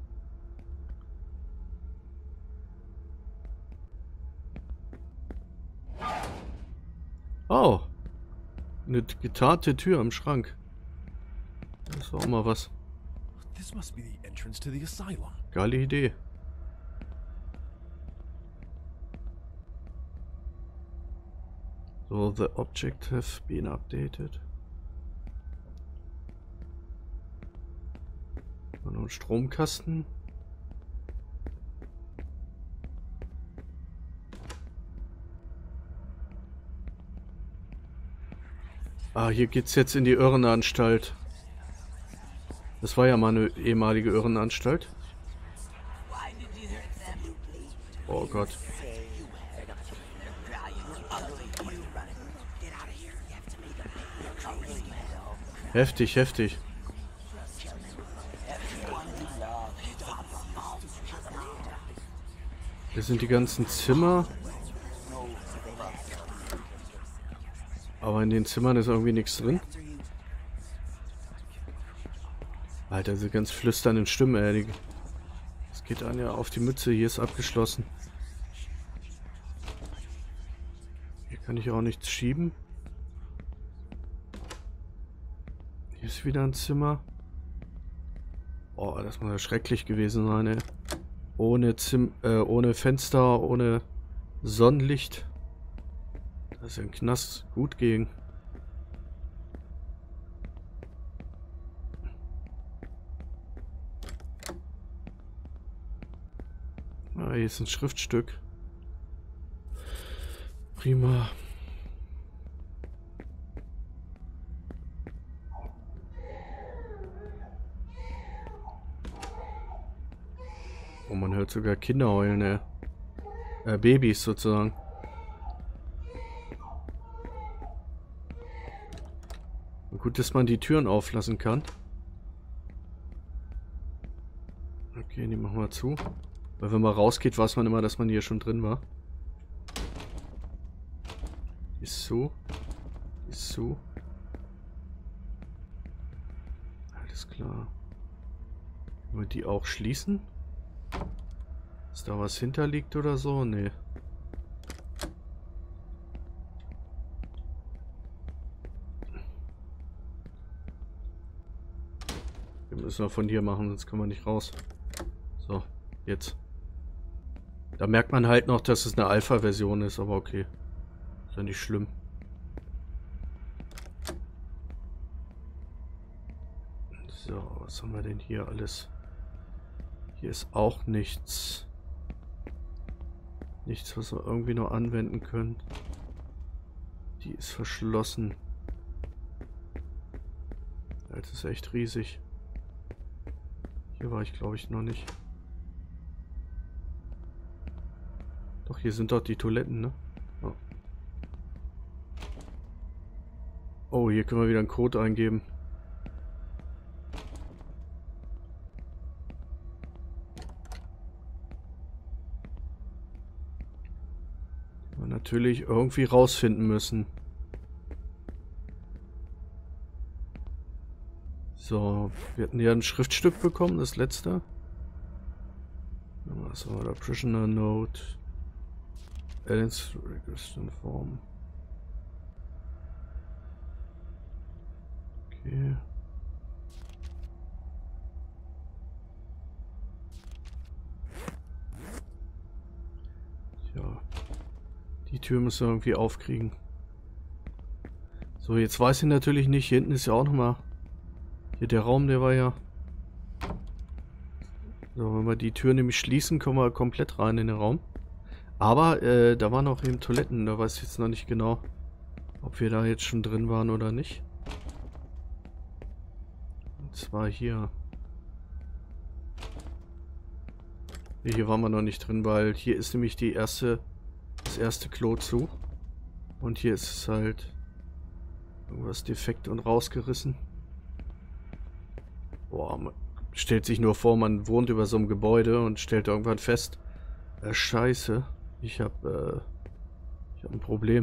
Oh. Eine getarnte Tür am Schrank. Das ist auch mal was. This must be the entrance to the asylum. Geile Idee. So, the object have been updated. Und noch ein Stromkasten. Ah, hier geht's jetzt in die Irrenanstalt. Das war ja mal eine ehemalige Irrenanstalt. Oh Gott. Heftig, heftig. Hier sind die ganzen Zimmer. Aber in den Zimmern ist irgendwie nichts drin. Alter, diese ganz flüsternden Stimmen, ey. Das geht an ja auf die Mütze. Hier ist abgeschlossen. Hier kann ich auch nichts schieben. Hier ist wieder ein Zimmer. Oh, das muss ja schrecklich gewesen sein, ey. Ohne Fenster, ohne Sonnenlicht. Das ist ein Knast gut gegen. Ah, hier ist ein Schriftstück. Prima. Oh, man hört sogar Kinder heulen, ey. Babys sozusagen. Gut, dass man die Türen auflassen kann. Okay, die machen wir mal zu. Weil wenn man rausgeht, weiß man immer, dass man hier schon drin war. Ist so. Ist so. Alles klar. Können wir die auch schließen? Dass da was hinterliegt oder so? Nee. Wir müssen wir von hier machen, sonst können wir nicht raus. So, jetzt. Da merkt man halt noch, dass es eine Alpha-Version ist, aber okay. Ist ja nicht schlimm. So, was haben wir denn hier alles? Hier ist auch nichts. Nichts, was wir irgendwie noch anwenden können. Die ist verschlossen. Das ist echt riesig. Hier war ich, glaube ich, noch nicht. Doch, hier sind doch die Toiletten, ne? Oh. Oh, hier können wir wieder einen Code eingeben. Wir natürlich irgendwie rausfinden müssen. So, wir hatten ja ein Schriftstück bekommen, das letzte. Was war da? Prisoner Note. Aliens Request Form. Okay. Ja. Die Tür müssen wir irgendwie aufkriegen. So, jetzt weiß ich natürlich nicht. Hier hinten ist ja auch nochmal. Hier der Raum, der war ja. So, wenn wir die Tür nämlich schließen, kommen wir komplett rein in den Raum. Aber da waren auch eben Toiletten. Da weiß ich jetzt noch nicht genau, ob wir da jetzt schon drin waren oder nicht. Und zwar hier. Hier waren wir noch nicht drin, weil hier ist nämlich das erste Klo zu. Und hier ist es halt irgendwas defekt und rausgerissen. Boah, man stellt sich nur vor, man wohnt über so einem Gebäude und stellt irgendwann fest, Scheiße, ich hab ein Problem.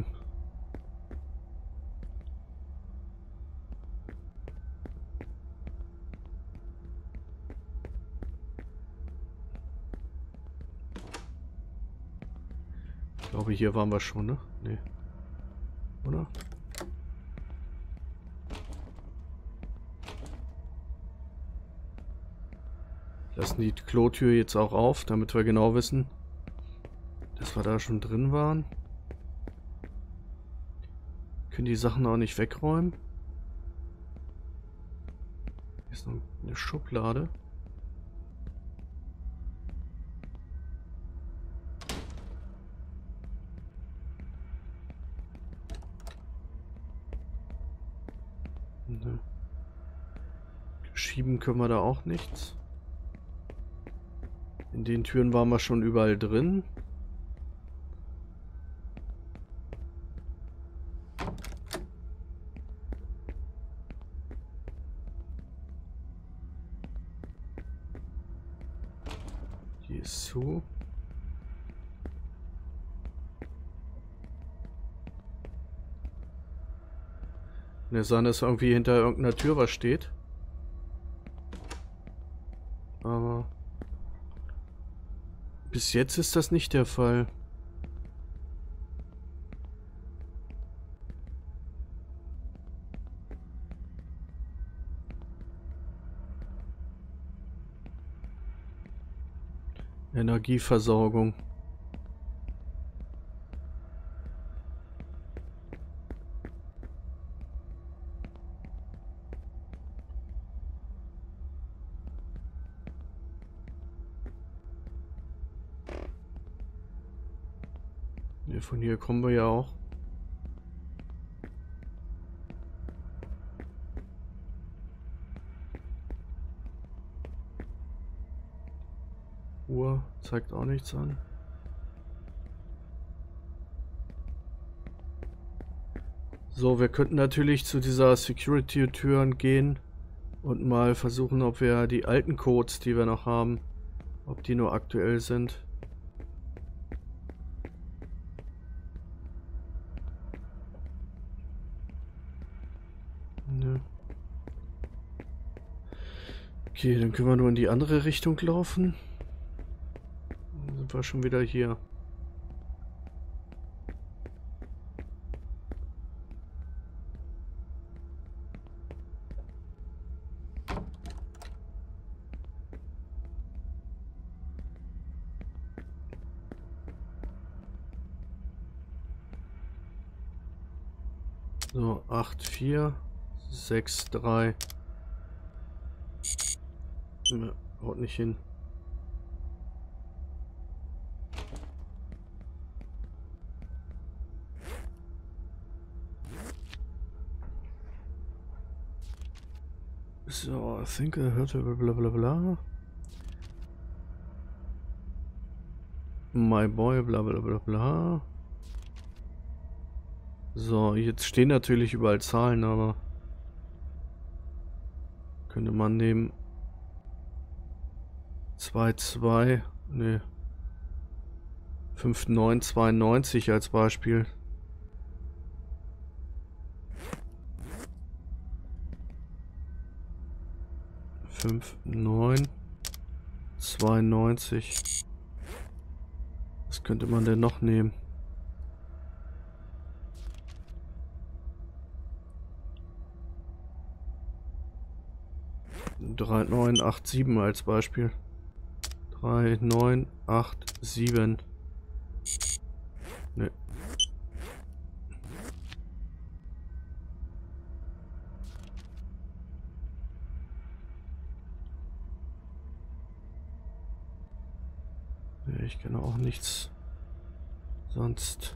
Ich glaube, hier waren wir schon, ne? Nee. Oder? Lassen die Klotür jetzt auch auf, damit wir genau wissen, dass wir da schon drin waren. Können die Sachen auch nicht wegräumen. Hier ist noch eine Schublade. Ne. Schieben können wir da auch nichts. In den Türen waren wir schon überall drin. Die ist zu. Ne, sein, dass irgendwie hinter irgendeiner Tür was steht. Aber bis jetzt ist das nicht der Fall. Energieversorgung. Ja, von hier kommen wir ja auch. Uhr zeigt auch nichts an. So, wir könnten natürlich zu dieser Security-Türen gehen und mal versuchen, ob wir die alten Codes, die wir noch haben, Ob die nur aktuell sind. Nö. Okay, dann können wir nur in die andere Richtung laufen. Dann sind wir schon wieder hier. So, 8, 4, 6, 3. Ne, haut nicht hin. So, I think I heard bla bla bla. My boy bla bla bla bla. So, jetzt stehen natürlich überall Zahlen, aber könnte man nehmen 2,2, ne, 5,992 als Beispiel. Fünf, 9, 92. Was könnte man denn noch nehmen? 3987 als Beispiel. 3987. Ne. Ne, ich kenne auch nichts. Sonst.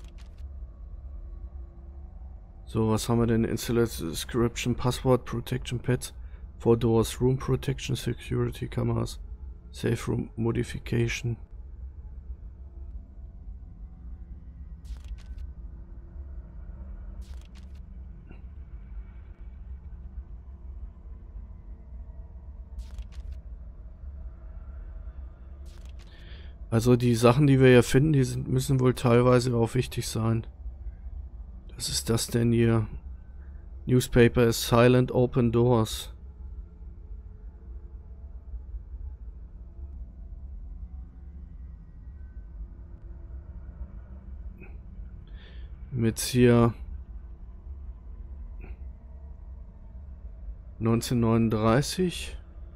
So, was haben wir denn? Installed Description, Passwort, Protection Pads. 4 doors, room protection, security cameras, safe room modification. Also die Sachen, die wir hier finden, die müssen wohl teilweise auch wichtig sein. Was ist das denn hier? Newspaper is silent, open doors. Mit hier 1939.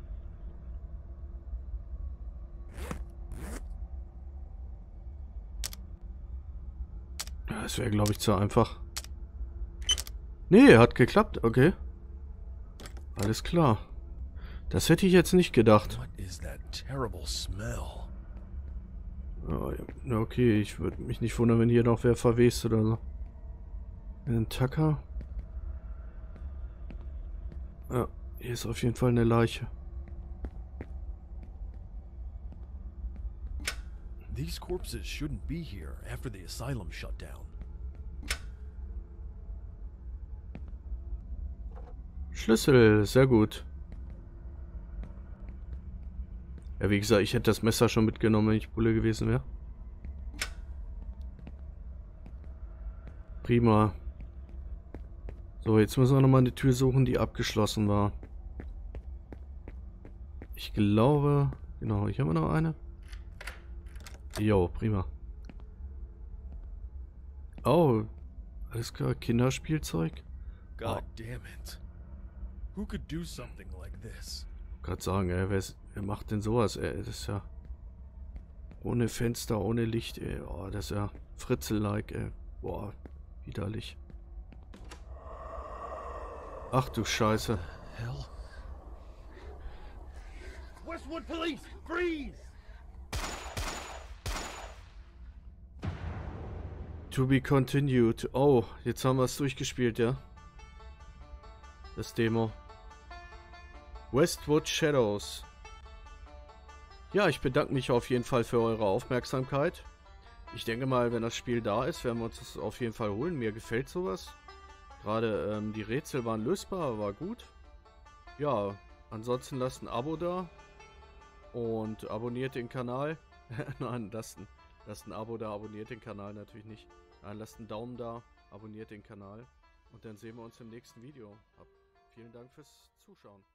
Das wäre, glaube ich, zu einfach. Nee, hat geklappt, okay. Alles klar. Das hätte ich jetzt nicht gedacht. What is that terrible smell? Oh, ja, okay, ich würde mich nicht wundern, wenn hier noch wer verwest oder so. Ein Tacker. Ja, hier ist auf jeden Fall eine Leiche. These corpses shouldn't be here after the asylum shut down. Schlüssel, sehr gut. Ja, wie gesagt, ich hätte das Messer schon mitgenommen, wenn ich Bulle gewesen wäre. Prima. So, jetzt müssen wir nochmal eine Tür suchen, die abgeschlossen war. Ich glaube... Genau, hier haben wir noch eine. Jo, prima. Oh, alles klar, Kinderspielzeug. God damn it. Who could do something like this? Gerade sagen, ey, wer macht denn sowas, ey? Das ist ja ohne Fenster, ohne Licht, ey. Oh, das ist ja Fritzel-like, ey. Boah, widerlich. Ach du Scheiße. Hell? Westwood Police, freeze! To be continued. Oh, jetzt haben wir es durchgespielt, ja? Das Demo. Westwood Shadows. Ja, ich bedanke mich auf jeden Fall für eure Aufmerksamkeit. Ich denke mal, wenn das Spiel da ist, werden wir uns das auf jeden Fall holen. Mir gefällt sowas. Gerade die Rätsel waren lösbar, war gut. Ja, ansonsten lasst ein Abo da. Und abonniert den Kanal. Nein, lasst ein Abo da, abonniert den Kanal natürlich nicht. Nein, lasst einen Daumen da, abonniert den Kanal. Und dann sehen wir uns im nächsten Video. Vielen Dank fürs Zuschauen.